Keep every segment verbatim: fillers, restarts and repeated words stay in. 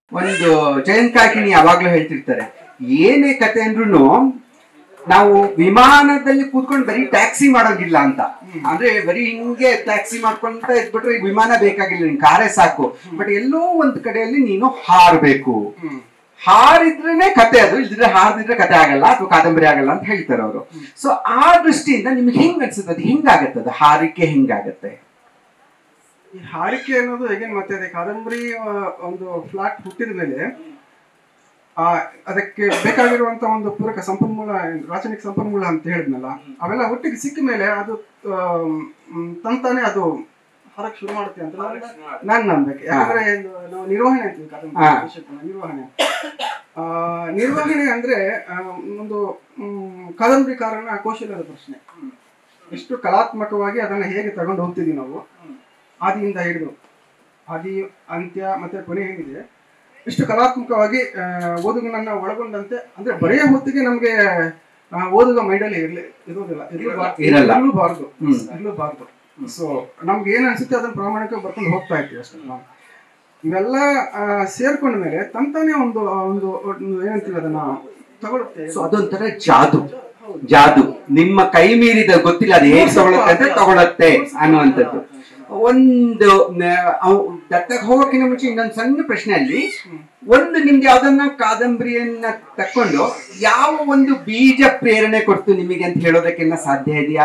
ಒಂದು ಜಯಂತ್ ಕಾಕಿಣಿ ಯಾವಾಗ್ಲೂ ಹೇಳ್ತಿರ್ತಾರೆ, ಏನೇ ಕತೆ ಅಂದ್ರೂ ನಾವು ವಿಮಾನದಲ್ಲಿ ಕೂತ್ಕೊಂಡು ಬರೀ ಟ್ಯಾಕ್ಸಿ ಮಾಡೋದಿಲ್ಲ ಅಂತ. ಅಂದ್ರೆ ಬರೀ ಹಿಂಗೆ ಟ್ಯಾಕ್ಸಿ ಮಾಡ್ಕೊಂತ ಇದ್ಬಿಟ್ರೆ ಈಗ ವಿಮಾನ ಬೇಕಾಗಿಲ್ಲ, ನಿನ್ ಕಾರೇ ಸಾಕು. ಬಟ್ ಎಲ್ಲೋ ಒಂದ್ ಕಡೆಯಲ್ಲಿ ನೀನು ಹಾರ್ಬೇಕು, ಹಾರಿದ್ರೇನೆ ಕತೆ, ಅದು ಇಲ್ದಿದ್ರೆ ಹಾರದಿದ್ರೆ ಕತೆ ಆಗಲ್ಲ ಅಥವಾ ಕಾದಂಬರಿ ಆಗಲ್ಲ ಅಂತ ಹೇಳ್ತಾರೆ ಅವರು. ಸೊ ಆ ದೃಷ್ಟಿಯಿಂದ ನಿಮ್ಗೆ ಹೆಂಗ್ ಅನ್ಸುತ್ತೆ, ಅದು ಹೆಂಗಾಗತ್ತೆ, ಅದು ಹಾರಿಕೆ ಹೆಂಗಾಗತ್ತೆ? ಈ ಹಾರಿಕೆ ಅನ್ನೋದು ಹೇಗೆ ಮತ್ತೆ ಅದೇ ಕಾದಂಬರಿ ಒಂದು ಫ್ಲಾಟ್ ಹುಟ್ಟಿದ ಮೇಲೆ ಆ ಅದಕ್ಕೆ ಬೇಕಾಗಿರುವಂತ ಒಂದು ಪೂರಕ ಸಂಪನ್ಮೂಲ, ರಾಸಾಯನಿಕ ಸಂಪನ್ಮೂಲ ಅಂತ ಹೇಳಿದ್ನಲ್ಲ, ಅವೆಲ್ಲ ಒಟ್ಟಿಗೆ ಸಿಕ್ಕ ಮೇಲೆ ಅದು ತಂತಾನೆ ಅದು ಹೊರಗೆ ಶುರು ಮಾಡುತ್ತೆ ಅಂತ ನಾನು ನಂಬಬೇಕು. ಯಾಕಂದ್ರೆ ನಾವು ನಿರ್ವಹಣೆ ಅಂತೀವಿ ಕಾದಂಬರಿ, ನಿರ್ವಹಣೆ ಆ ನಿರ್ವಹಣೆ ಅಂದ್ರೆ ಒಂದು ಕಾದಂಬರಿಕಾರನ ಕೌಶಲ್ಯದ ಪ್ರಶ್ನೆ. ಎಷ್ಟು ಕಲಾತ್ಮಕವಾಗಿ ಅದನ್ನ ಹೇಗೆ ತಗೊಂಡು ಹೋಗ್ತಿದೀವಿ ನಾವು, ಆದಿಯಿಂದ ಹಿಡಿದು ಆದಿ ಅಂತ್ಯ ಮತ್ತೆ ಕೊನೆ ಏನಿದೆ, ಇಷ್ಟು ಕಲಾತ್ಮಕವಾಗಿ ಓದುಗನನ್ನ ಒಳಗೊಂಡಂತೆ. ಅಂದ್ರೆ ಬರೆಯೋ ಹೊತ್ತಿಗೆ ನಮ್ಗೆ ಓದುಗ ಮೈಂಡಲ್ಲಿ ಇರ್ಲಿ ಇರೋದಿಲ್ಲ, ಇರಲೂಬಾರ್ದು ಇರಲೂಬಾರ್ದು ಸೊ ನಮ್ಗೆ ಏನ್ ಅನ್ಸುತ್ತೆ ಅದನ್ನ ಪ್ರಾಮಾಣಿಕವಾಗಿ ಬರ್ಕೊಂಡು ಹೋಗ್ತಾ ಇರ್ತೀವಿ ಅಷ್ಟೇ. ಇವೆಲ್ಲ ಸೇರ್ಕೊಂಡ ಮೇಲೆ ತಂತಾನೆ ಒಂದು ಒಂದು ಏನಂತೀವಿ ಅದನ್ನ ತಗೊಳುತ್ತೆ. ಸೊ ಅದೊಂಥರ ಜಾದು, ಜಾದು ನಿಮ್ಮ ಕೈ ಮೀರಿದ ಗೊತ್ತಿಲ್ಲ ಅದು ಹೇಗೆ ತಗೊಳುತ್ತೆ ಅಂತ ತಗೊಳತ್ತೆ ಅನ್ನುವಂಥದ್ದು. ಒಂದು ದತ್ತಕ್ಕೆ ಹೋಗೋಕ್ಕಿಂತ ಮುಂಚೆ ಇನ್ನೊಂದು ಸಣ್ಣ ಪ್ರಶ್ನೆ, ಅಲ್ಲಿ ಒಂದು ನಿಮ್ಗೆ ಯಾವ್ದನ್ನ ಕಾದಂಬರಿಯನ್ನ ತಕೊಂಡು ಯಾವ ಒಂದು ಬೀಜ ಪ್ರೇರಣೆ ಕೊಡ್ತು ನಿಮಗೆ ಅಂತ ಹೇಳೋದಕ್ಕೆಲ್ಲ ಸಾಧ್ಯ ಇದೆಯಾ?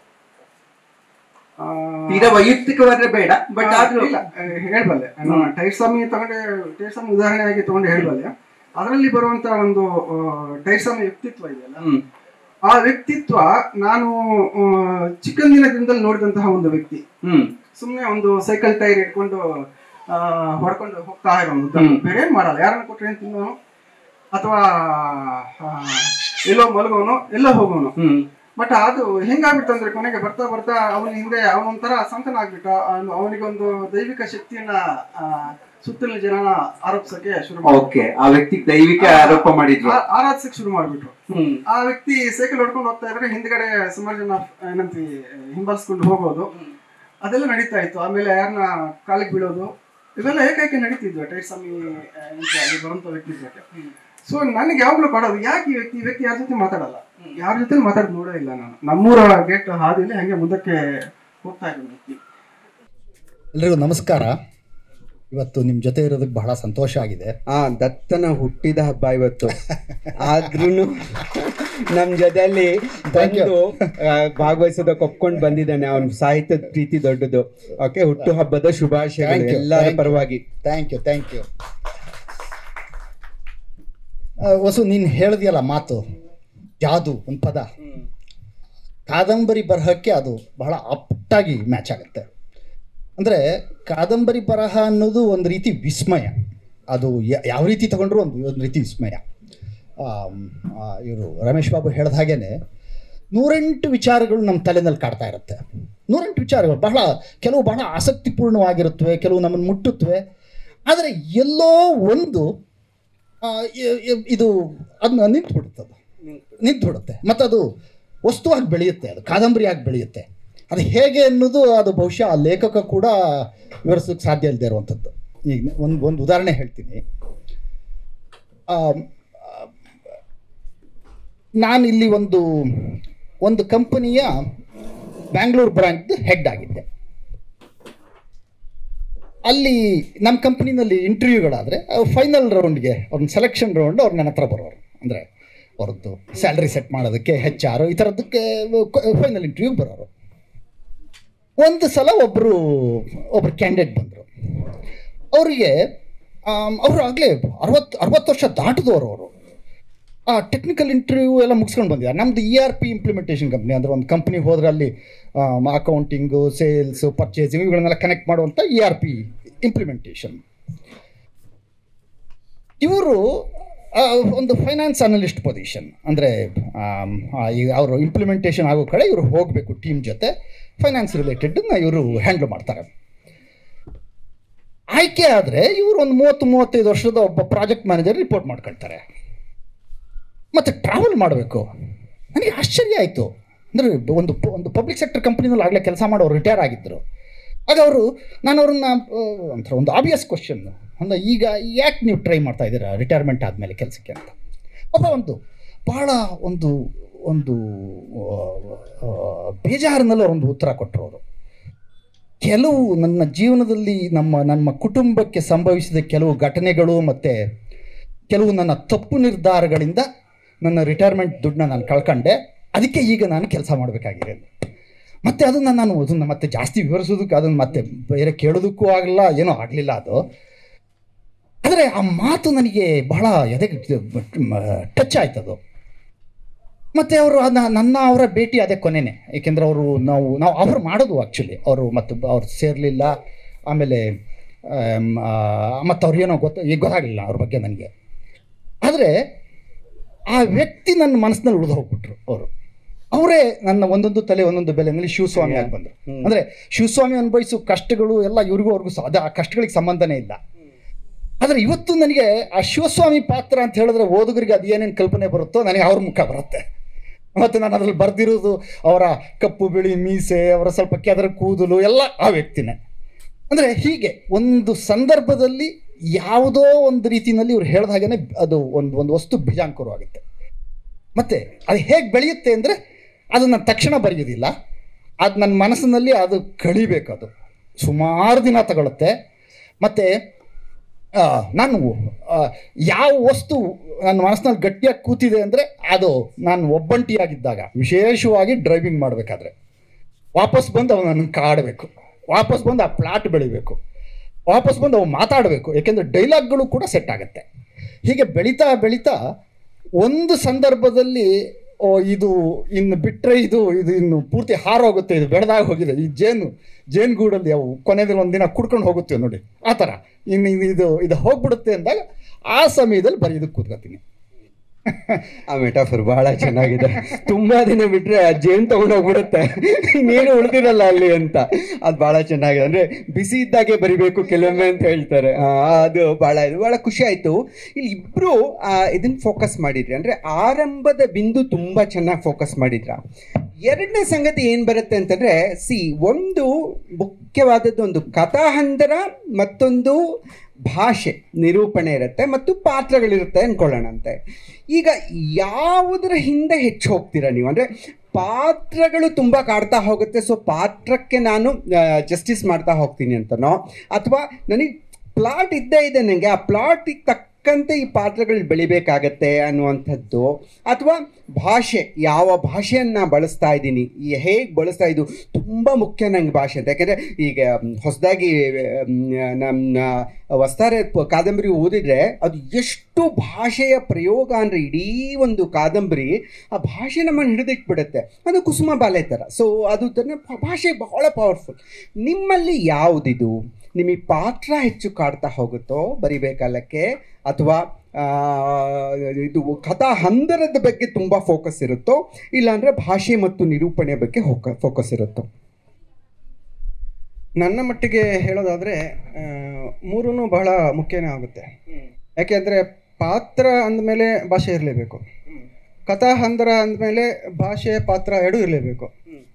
ತೀರಾ ವೈಯಕ್ತಿಕವಾದ್ರೆ ಬೇಡ, ಬಟ್ ಆದ್ರೂ ಹೇಳ್ಬಲ್ಲೆ. ಟೈರ್ಸ್ವಾಮಿ ತಗೊಂಡೆ, ಟೈರ್ಸ್ವಾಮಿ ಉದಾಹರಣೆಯಾಗಿ ತಗೊಂಡು ಹೇಳ್ಬಲ್ಲೆ. ಅದರಲ್ಲಿ ಬರುವಂತ ಒಂದು ಟೈರ್ಸ್ವಾಮಿ ವ್ಯಕ್ತಿತ್ವ ಇದೆಯಲ್ಲ, ಆ ವ್ಯಕ್ತಿತ್ವ ನಾನು ಚಿಕ್ಕಂದಿನದಿಂದಲೂ ನೋಡಿದಂತಹ ಒಂದು ವ್ಯಕ್ತಿ. ಸುಮ್ನೆ ಒಂದು ಸೈಕಲ್ ಟೈರ್ ಇಟ್ಕೊಂಡು ಆ ಹೊಡ್ಕೊಂಡು ಹೋಗ್ತಾ ಇರೋನು, ಬೇರೆ ಏನ್ ಮಾಡಲ್ಲ, ಯಾರನ್ನ ಕೊಟ್ರೆ ಏನ್ ತಿನ್ನೋನು ಅಥವಾ ಎಲ್ಲೋ ಮಲಗೋನು ಎಲ್ಲೋ ಹೋಗೋನು. ಬಟ್ ಅದು ಹೆಂಗಾಗ್ಬಿಡ್ತು ಅಂದ್ರೆ ಕೊನೆಗೆ ಬರ್ತಾ ಬರ್ತಾ ಅವನ ಹಿಂದೆ ಅವನೊಂಥರ ಸಂತನ ಆಗ್ಬಿಟ್ಟ. ಅವನಿಗೊಂದು ದೈವಿಕ ಶಕ್ತಿಯನ್ನ ಸುತ್ತಲಿನ ಜನ ಆರೋಪಿಸಕ್ಕೆ ಶುರು ಓಕೆ ಆ ವ್ಯಕ್ತಿ ದೈವಿಕ ಆರೋಪ ಮಾಡಿದ್ರು, ಆರಾಧಿಸಕ್ಕೆ ಶುರು ಮಾಡ್ಬಿಟ್ರು. ಆ ವ್ಯಕ್ತಿ ಸೈಕಲ್ ಹೊಡ್ಕೊಂಡು ಹೋಗ್ತಾ ಇದ್ರೆ ಹಿಂದ್ಗಡೆ ಸುಮಾರು ಜನ ಏನಂತೀವಿ ಹಿಂಬಾಲಿಸ್ಕೊಂಡು ಹೋಗೋದು, ಅದೆಲ್ಲ ನಡೀತಾ ಇತ್ತು. ಆಮೇಲೆ ಯಾರನ್ನ ಕಾಲಿಗೆ ಬೀಳೋದು, ಇವೆಲ್ಲ ಏಕೈಕೆ ನಡೀತಿದ್ವು ಟೈರ್ಸ್ವಾಮಿ ಅಲ್ಲಿ ಬರುವಂತ ವ್ಯಕ್ತಿತ್ವಕ್ಕೆ. ಸೊ ನನಗೆ ಯಾವಾಗ್ಲೂ ಕೊಡೋದು, ಯಾಕೆ ಈ ವ್ಯಕ್ತಿ ಈ ವ್ಯಕ್ತಿ ಯಾರ ಜೊತೆ ಮಾತಾಡಲ್ಲ, ಯಾರ ಜೊತೆ ಮಾತಾಡೋದು ನೋಡೇ ಇಲ್ಲ ನಾನು. ನಮ್ಮೂರ ಗೇಟ್ ಹಾದಿಯಲ್ಲಿ ಹಂಗೆ ಮುಂದಕ್ಕೆ ಹೋಗ್ತಾ ಇದ್ದೀನಿ ವ್ಯಕ್ತಿ. ಎಲ್ರಿಗೂ ನಮಸ್ಕಾರ. ಇವತ್ತು ನಿಮ್ ಜೊತೆ ಇರೋದಕ್ಕೆ ಬಹಳ ಸಂತೋಷ ಆಗಿದೆ. ಆ ದತ್ತನ ಹುಟ್ಟಿದ ಹಬ್ಬ ಇವತ್ತು, ಆದ್ರೂ ನಮ್ ಜೊತೆಯಲ್ಲಿ ಬಂದು ಭಾಗವಹಿಸೋದಕ್ಕೆ ಒಪ್ಕೊಂಡು ಬಂದಿದ್ದಾನೆ. ಅವನ ಸಾಹಿತ್ಯದ ಪ್ರೀತಿ ದೊಡ್ಡದು. ಓಕೆ, ಹುಟ್ಟು ಹಬ್ಬದ ಶುಭಾಶಯಗಳು ಎಲ್ಲರ ಪರವಾಗಿ. Thank you thank you Vasu, ನೀನು ಹೇಳಿದ್ಯಲ್ಲ ಮಾತು, ಜಾದು ಒಂದು ಪದ, ಕಾದಂಬರಿ ಬರಹಕ್ಕೆ ಅದು ಬಹಳ ಅಪ್ಟಾಗಿ ಮ್ಯಾಚ್ ಆಗುತ್ತೆ. ಅಂದರೆ ಕಾದಂಬರಿ ಬರಹ ಅನ್ನೋದು ಒಂದು ರೀತಿ ವಿಸ್ಮಯ. ಅದು ಯಾವ ರೀತಿ ತಗೊಂಡ್ರು ಒಂದು ಒಂದು ರೀತಿ ವಿಸ್ಮಯ. ಇವರು ರಮೇಶ್ ಬಾಬು ಹೇಳಿದ ಹಾಗೇ ನೂರೆಂಟು ವಿಚಾರಗಳು ನಮ್ಮ ತಲೆನಲ್ಲಿ ಕಾಡ್ತಾ ಇರುತ್ತೆ. ನೂರೆಂಟು ವಿಚಾರಗಳು ಬಹಳ, ಕೆಲವು ಬಹಳ ಆಸಕ್ತಿಪೂರ್ಣವಾಗಿರುತ್ತವೆ, ಕೆಲವು ನಮ್ಮನ್ನು ಮುಟ್ಟುತ್ತವೆ. ಆದರೆ ಎಲ್ಲೋ ಒಂದು ಇದು ಅದನ್ನ ನಿಂತುಬಿಡುತ್ತದು ನಿಂತುಬಿಡುತ್ತೆ ಮತ್ತು ಅದು ವಸ್ತುವಾಗಿ ಬೆಳೆಯುತ್ತೆ, ಅದು ಕಾದಂಬರಿಯಾಗಿ ಬೆಳೆಯುತ್ತೆ. ಅದು ಹೇಗೆ ಅನ್ನೋದು ಅದು ಬಹುಶಃ ಆ ಲೇಖಕ ಕೂಡ ವಿವರಿಸೋಕ್ಕೆ ಸಾಧ್ಯ ಇಲ್ಲದೆ ಇರುವಂಥದ್ದು. ಈಗ ಒಂದು ಒಂದು ಉದಾಹರಣೆ ಹೇಳ್ತೀನಿ. ನಾನಿಲ್ಲಿ ಒಂದು ಒಂದು ಕಂಪನಿಯ ಬ್ಯಾಂಗ್ಳೂರು ಬ್ರಾಂಚ್ ಹೆಡ್ ಆಗಿದ್ದೆ. ಅಲ್ಲಿ ನಮ್ಮ ಕಂಪ್ನಿನಲ್ಲಿ ಇಂಟರ್ವ್ಯೂಗಳಾದರೆ ಫೈನಲ್ ರೌಂಡ್ಗೆ ಅವ್ರನ್ನ ಸೆಲೆಕ್ಷನ್ ರೌಂಡ್ ಅವ್ರು ನನ್ನ ಹತ್ರ ಬರೋರು. ಅಂದರೆ ಅವ್ರದ್ದು ಸ್ಯಾಲ್ರಿ ಸೆಟ್ ಮಾಡೋದಕ್ಕೆ ಹೆಚ್ ಆರ್ ಈ ಥರದಕ್ಕೆ ಫೈನಲ್ ಇಂಟರ್ವ್ಯೂಗೆ ಬರೋರು. ಒಂದು ಸಲ ಒಬ್ಬರು ಒಬ್ಬರು ಕ್ಯಾಂಡಿಡೇಟ್ ಬಂದರು. ಅವರಿಗೆ ಅವರು ಆಗಲೇ ಅರವತ್ತು ಅರವತ್ತು ವರ್ಷ ದಾಟಿದವರು. ಅವರು ಆ ಟೆಕ್ನಿಕಲ್ ಇಂಟರ್ವ್ಯೂ ಎಲ್ಲ ಮುಗಿಸ್ಕೊಂಡು ಬಂದಿದ್ದಾರೆ. ನಮ್ಮದು E R P implementation company. ಅಂದರೆ ಒಂದು ಕಂಪ್ನಿ ಹೋದ್ರೆ ಅಲ್ಲಿ ಅಕೌಂಟಿಂಗು, ಸೇಲ್ಸು, ಪರ್ಚೇಸಿಂಗ್ ಇವುಗಳನ್ನೆಲ್ಲ ಕನೆಕ್ಟ್ ಮಾಡುವಂಥ ಇ ಆರ್ ಪಿ ಇಂಪ್ಲಿಮೆಂಟೇಷನ್. ಇವರು ಒಂದು ಫೈನಾನ್ಸ್ ಅನಲಿಸ್ಟ್ ಪೊಸಿಷನ್. ಅಂದರೆ ಈಗ ಅವರು ಇಂಪ್ಲಿಮೆಂಟೇಷನ್ ಆಗೋ ಕಡೆ ಇವರು ಹೋಗಬೇಕು ಟೀಮ್ ಜೊತೆ, ಫೈನಾನ್ಸ್ ರಿಲೇಟೆಡನ್ನ ಇವರು ಹ್ಯಾಂಡಲ್ ಮಾಡ್ತಾರೆ. ಆಯ್ಕೆ ಆದರೆ ಇವರು ಒಂದು ಮೂವತ್ತು ಮೂವತ್ತೈದು ವರ್ಷದ ಒಬ್ಬ ಪ್ರಾಜೆಕ್ಟ್ ಮ್ಯಾನೇಜರ್ ರಿಪೋರ್ಟ್ ಮಾಡ್ಕೊಳ್ತಾರೆ. ಮತ್ತು ಟ್ರಾವೆಲ್ ಮಾಡಬೇಕು. ನನಗೆ ಆಶ್ಚರ್ಯ ಆಯಿತು. ಅಂದರೆ ಒಂದು ಒಂದು ಪಬ್ಲಿಕ್ ಸೆಕ್ಟರ್ ಕಂಪ್ನಿನಲ್ಲಿ ಆಗಲೇ ಕೆಲಸ ಮಾಡೋರು ರಿಟೈರ್ ಆಗಿದ್ದರು. ಆಗ ಅವರು ನಾನು ಅವ್ರನ್ನ ಒಂಥರ ಒಂದು ಆಬ್ವಿಯಸ್ ಕ್ವಶನ್, ಅಂದರೆ ಈಗ ಯಾಕೆ ನೀವು ಟ್ರೈ ಮಾಡ್ತಾ ಇದ್ದೀರಾ ರಿಟೈರ್ಮೆಂಟ್ ಆದಮೇಲೆ ಕೆಲಸಕ್ಕೆ ಅಂತ. ಒಬ್ಬ ಒಂದು ಭಾಳ ಒಂದು ಒಂದು ಬೇಜಾರಿನಲ್ಲಿ ಒಂದು ಉತ್ತರ ಕೊಟ್ಟರು ಅವರು. ಕೆಲವು ನನ್ನ ಜೀವನದಲ್ಲಿ ನಮ್ಮ ನಮ್ಮ ಕುಟುಂಬಕ್ಕೆ ಸಂಭವಿಸಿದ ಕೆಲವು ಘಟನೆಗಳು ಮತ್ತು ಕೆಲವು ನನ್ನ ತಪ್ಪು ನಿರ್ಧಾರಗಳಿಂದ ನನ್ನ ರಿಟೈರ್ಮೆಂಟ್ ದುಡ್ಡನ್ನ ನಾನು ಕಳ್ಕೊಂಡೆ, ಅದಕ್ಕೆ ಈಗ ನಾನು ಕೆಲಸ ಮಾಡಬೇಕಾಗಿದೆ. ಮತ್ತು ಅದನ್ನು ನಾನು ಅದನ್ನು ಮತ್ತೆ ಜಾಸ್ತಿ ವಿವರಿಸೋದಕ್ಕೆ ಅದನ್ನು ಮತ್ತೆ ಬೇರೆ ಕೇಳೋದಕ್ಕೂ ಆಗಲಿಲ್ಲ, ಏನೂ ಆಗಲಿಲ್ಲ ಅದು. ಆದರೆ ಆ ಮಾತು ನನಗೆ ಬಹಳ ಎದೆಗೆ ಟಚ್ ಆಯ್ತದು. ಮತ್ತು ಅವರು ಅದನ್ನ ನನ್ನ ಅವರ ಭೇಟಿ ಅದೇ ಕೊನೆಯೇ, ಏಕೆಂದರೆ ಅವರು ನಾವು ನಾವು ಆಫರ್ ಮಾಡೋದು ಆ್ಯಕ್ಚುಲಿ ಅವರು ಮತ್ತು ಅವ್ರು ಸೇರಲಿಲ್ಲ. ಆಮೇಲೆ ಮತ್ತು ಅವ್ರು ಏನೋ ಗೊತ್ತ ಈಗ ಗೊತ್ತಾಗಲಿಲ್ಲ ಅವ್ರ ಬಗ್ಗೆ ನನಗೆ. ಆದರೆ ಆ ವ್ಯಕ್ತಿ ನನ್ನ ಮನಸ್ಸಿನಲ್ಲಿ ಉಳಿದು ಹೋಗ್ಬಿಟ್ರು ಅವರು. ಅವರೇ ನನ್ನ ಒಂದೊಂದು ತಲೆ ಒಂದೊಂದು ಬೆಲೆನಲ್ಲಿ ಶಿವಸ್ವಾಮಿ ಆಗಿ ಬಂದರು. ಅಂದರೆ ಶಿವಸ್ವಾಮಿ ಅನುಭವಿಸೋ ಕಷ್ಟಗಳು ಎಲ್ಲ ಇವ್ರಿಗೂ ಅವ್ರಿಗೂ ಸಹ ಅದು ಆ ಕಷ್ಟಗಳಿಗೆ ಸಂಬಂಧನೇ ಇಲ್ಲ. ಆದರೆ ಇವತ್ತು ನನಗೆ ಆ ಶಿವಸ್ವಾಮಿ ಪಾತ್ರ ಅಂತ ಹೇಳಿದ್ರೆ ಓದುಗರಿಗೆ ಅದು ಏನೇನು ಕಲ್ಪನೆ ಬರುತ್ತೋ ನನಗೆ ಅವ್ರ ಮುಖ ಬರುತ್ತೆ. ಮತ್ತು ನಾನು ಅದರಲ್ಲಿ ಬರೆದಿರೋದು ಅವರ ಕಪ್ಪು ಬಿಳಿ ಮೀಸೆ, ಅವರ ಸ್ವಲ್ಪ ಕೆದರ ಕೂದಲು ಎಲ್ಲ ಆ ವ್ಯಕ್ತಿನೇ. ಅಂದರೆ ಹೀಗೆ ಒಂದು ಸಂದರ್ಭದಲ್ಲಿ ಯಾವುದೋ ಒಂದು ರೀತಿಯಲ್ಲಿ ಇವ್ರು ಹೇಳಿದ ಹಾಗೇ ಅದು ಒಂದು ಒಂದು ವಸ್ತು ಬೀಜಾಂಕುರವಾಗುತ್ತೆ. ಮತ್ತು ಅದು ಹೇಗೆ ಬೆಳೆಯುತ್ತೆ ಅಂದರೆ ಅದು ನಾನು ತಕ್ಷಣ ಬರೆಯೋದಿಲ್ಲ, ಅದು ನನ್ನ ಮನಸ್ಸಿನಲ್ಲಿ ಅದು ಕಳಿಬೇಕು. ಅದು ಸುಮಾರು ದಿನ ತಗೊಳುತ್ತೆ. ಮತ್ತು ನಾನು ಯಾವ ವಸ್ತು ನನ್ನ ಮನಸ್ಸಿನಲ್ಲಿ ಗಟ್ಟಿಯಾಗಿ ಕೂತಿದೆ ಅಂದರೆ ಅದು ನಾನು ಒಬ್ಬಂಟಿಯಾಗಿದ್ದಾಗ, ವಿಶೇಷವಾಗಿ ಡ್ರೈವಿಂಗ್ ಮಾಡಬೇಕಾದ್ರೆ ವಾಪಸ್ ಬಂದು ಅವನು ನನಗೆ ಕಾಡಬೇಕು, ವಾಪಸ್ ಬಂದು ಆ ಪ್ಲಾಟ್ ಬೆಳಿಬೇಕು, ವಾಪಸ್ ಬಂದು ಅವು ಮಾತಾಡಬೇಕು. ಏಕೆಂದರೆ ಡೈಲಾಗ್ಗಳು ಕೂಡ ಸೆಟ್ ಆಗುತ್ತೆ. ಹೀಗೆ ಬೆಳೀತಾ ಬೆಳೀತಾ ಒಂದು ಸಂದರ್ಭದಲ್ಲಿ ಓ ಇದು ಇನ್ನು ಬಿಟ್ಟರೆ ಇದು ಇದು ಇನ್ನು ಪೂರ್ತಿ ಹಾರೋಗುತ್ತೆ, ಇದು ಬೆಳೆದಾಗ ಹೋಗಿದೆ, ಈ ಜೇನು ಜೇನುಗೂಡಲ್ಲಿ ಅವು ಕೊನೆಯಲ್ಲಿ ಒಂದಿನ ಕುಡ್ಕೊಂಡು ಹೋಗುತ್ತೆ ನೋಡಿ, ಆ ಥರ ಇನ್ನು ಇದು ಇದು ಹೋಗ್ಬಿಡುತ್ತೆ ಅಂದಾಗ ಆ ಸಮಯದಲ್ಲಿ ಬರೆಯೋದಕ್ಕೆ ಕೂತ್ಕೊತೀನಿ. ಆ ಮೆಟಾಫರ್ ಬಹಳ ಚೆನ್ನಾಗಿದೆ. ತುಂಬಾ ದಿನ ಬಿಟ್ರೆ ಆ ಜೇನು ತಗೊಂಡೋಗ್ಬಿಡುತ್ತೆ, ಇನ್ನೇನು ಉಳಿದಿರಲ್ಲ ಅಲ್ಲಿ ಅಂತ. ಅದು ಬಹಳ ಚೆನ್ನಾಗಿದೆ. ಅಂದ್ರೆ ಬಿಸಿ ಇದ್ದಾಗೆ ಬರಿಬೇಕು ಕೆಲವೊಮ್ಮೆ ಅಂತ ಹೇಳ್ತಾರೆ. ಅದು ಬಹಳ ಇದು ಬಹಳ ಖುಷಿ ಆಯ್ತು. ಇಲ್ಲಿ ಇಬ್ರು ಇದನ್ನ ಫೋಕಸ್ ಮಾಡಿದ್ರಿ, ಅಂದ್ರೆ ಆರಂಭದ ಬಿಂದು ತುಂಬಾ ಚೆನ್ನಾಗಿ ಫೋಕಸ್ ಮಾಡಿದ್ರ. ಎರಡನೇ ಸಂಗತಿ ಏನ್ ಬರುತ್ತೆ ಅಂತಂದ್ರೆ, ಸಿ ಒಂದು ಮುಖ್ಯವಾದದ್ದು ಒಂದು ಕಥಾಹಂದರ, ಮತ್ತೊಂದು ಭಾಷೆ ನಿರೂಪಣೆ ಇರುತ್ತೆ, ಮತ್ತು ಪಾತ್ರಗಳಿರುತ್ತೆ ಅನ್ಕೊಳ್ಳೋಣಂತೆ. ಈಗ ಯಾವುದರ ಹಿಂದೆ ಹೆಚ್ಚು ಹೋಗ್ತೀರಾ ನೀವು? ಅಂದರೆ ಪಾತ್ರಗಳು ತುಂಬ ಕಾಡ್ತಾ ಹೋಗುತ್ತೆ, ಸೊ ಪಾತ್ರಕ್ಕೆ ನಾನು ಜಸ್ಟಿಸ್ ಮಾಡ್ತಾ ಹೋಗ್ತೀನಿ ಅಂತನೋ, ಅಥವಾ ನನಗೆ ಪ್ಲಾಟ್ ಇದ್ದೇ ಇದೆ, ನನಗೆ ಆ ಪ್ಲಾಟಿಗೆ ತಕ್ಕಂತೆ ಈ ಪಾತ್ರಗಳು ಬೆಳಿಬೇಕಾಗತ್ತೆ ಅನ್ನುವಂಥದ್ದು, ಅಥವಾ ಭಾಷೆ, ಯಾವ ಭಾಷೆಯನ್ನು ಬಳಸ್ತಾ ಇದ್ದೀನಿ, ಹೇಗೆ ಬಳಸ್ತಾ ಇದು ತುಂಬ ಮುಖ್ಯ ನಂಗೆ ಭಾಷೆ ಅಂತ. ಯಾಕೆಂದರೆ ಈಗ ಹೊಸದಾಗಿ ನಮ್ಮ ವಸ್ತಾರೆ ಕಾದಂಬರಿ ಓದಿದರೆ ಅದು ಎಷ್ಟು ಭಾಷೆಯ ಪ್ರಯೋಗ ಅಂದರೆ, ಇಡೀ ಒಂದು ಕಾದಂಬರಿ ಆ ಭಾಷೆ ನಮ್ಮನ್ನು ಹಿಡಿದಿಟ್ಬಿಡುತ್ತೆ. ಅದು ಕುಸುಮ ಬಾಲೆ ಥರ. ಸೊ ಅದು ಭಾಷೆ ಬಹಳ ಪವರ್ಫುಲ್. ನಿಮ್ಮಲ್ಲಿ ಯಾವುದಿದು? ನಿಮಗೆ ಪಾತ್ರ ಹೆಚ್ಚು ಕಾಡ್ತಾ ಹೋಗುತ್ತೋ ಬರಿಬೇಕಾಲಕ್ಕೆ, ಅಥವಾ ಇದು ಕಥಾ ಹಂದರದ ಬಗ್ಗೆ ತುಂಬ ಫೋಕಸ್ ಇರುತ್ತೋ, ಇಲ್ಲಾಂದರೆ ಭಾಷೆ ಮತ್ತು ನಿರೂಪಣೆ ಬಗ್ಗೆ ಹೋಕ ಫೋಕಸ್ ಇರುತ್ತೋ? ನನ್ನ ಮಟ್ಟಿಗೆ ಹೇಳೋದಾದರೆ ಮೂರೂ ಬಹಳ ಮುಖ್ಯನೇ ಆಗುತ್ತೆ. ಯಾಕೆಂದರೆ ಪಾತ್ರ ಅಂದಮೇಲೆ ಭಾಷೆ ಇರಲೇಬೇಕು, ಕಥಾ ಹಂದರ ಅಂದಮೇಲೆ ಭಾಷೆ ಪಾತ್ರ ಎರಡೂ ಇರಲೇಬೇಕು.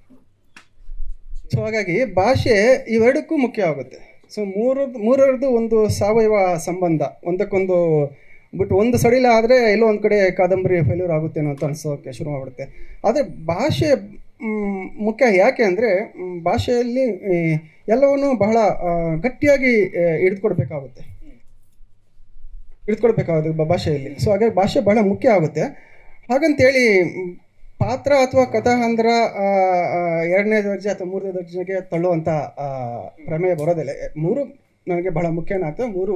ಸೊ ಹಾಗಾಗಿ ಭಾಷೆ ಇವೆರಡಕ್ಕೂ ಮುಖ್ಯ ಆಗುತ್ತೆ. ಸೊ ಮೂರು ಮೂರರದ್ದು ಒಂದು ಸಾವಯವ ಸಂಬಂಧ, ಒಂದಕ್ಕೊಂದು ಬಿಟ್ಟು ಒಂದು ಸಡಿಲ ಆದರೆ ಎಲ್ಲೋ ಒಂದು ಕಡೆ ಕಾದಂಬರಿ ಫೇಲ್ಯೂರ್ ಆಗುತ್ತೇನೋ ಅಂತ ಅನಿಸೋಕ್ಕೆ ಶುರು ಮಾಡಿಬಿಡುತ್ತೆ. ಆದರೆ ಭಾಷೆ ಮುಖ್ಯ. ಯಾಕೆ ಅಂದರೆ ಭಾಷೆಯಲ್ಲಿ ಎಲ್ಲವನ್ನೂ ಬಹಳ ಗಟ್ಟಿಯಾಗಿ ಹಿಡಿದುಕೊಡ್ಬೇಕಾಗುತ್ತೆ ಹಿಡಿದುಕೊಡ್ಬೇಕಾಗುತ್ತೆ ಭಾಷೆಯಲ್ಲಿ. ಸೊ ಹಾಗಾಗಿ ಭಾಷೆ ಬಹಳ ಮುಖ್ಯ ಆಗುತ್ತೆ. ಹಾಗಂತೇಳಿ ಪಾತ್ರ ಅಥವಾ ಕಥಾಹಂದರ ಎರಡನೇ ದರ್ಜೆ ಅಥವಾ ಮೂರನೇ ದರ್ಜೆಗೆ ತಳ್ಳುವಂಥ ಪ್ರಮೇಯ ಬರೋದಿಲ್ಲ. ಮೂರು ನನಗೆ ಬಹಳ ಮುಖ್ಯನೇ ಆಗ್ತದೆ. ಮೂರು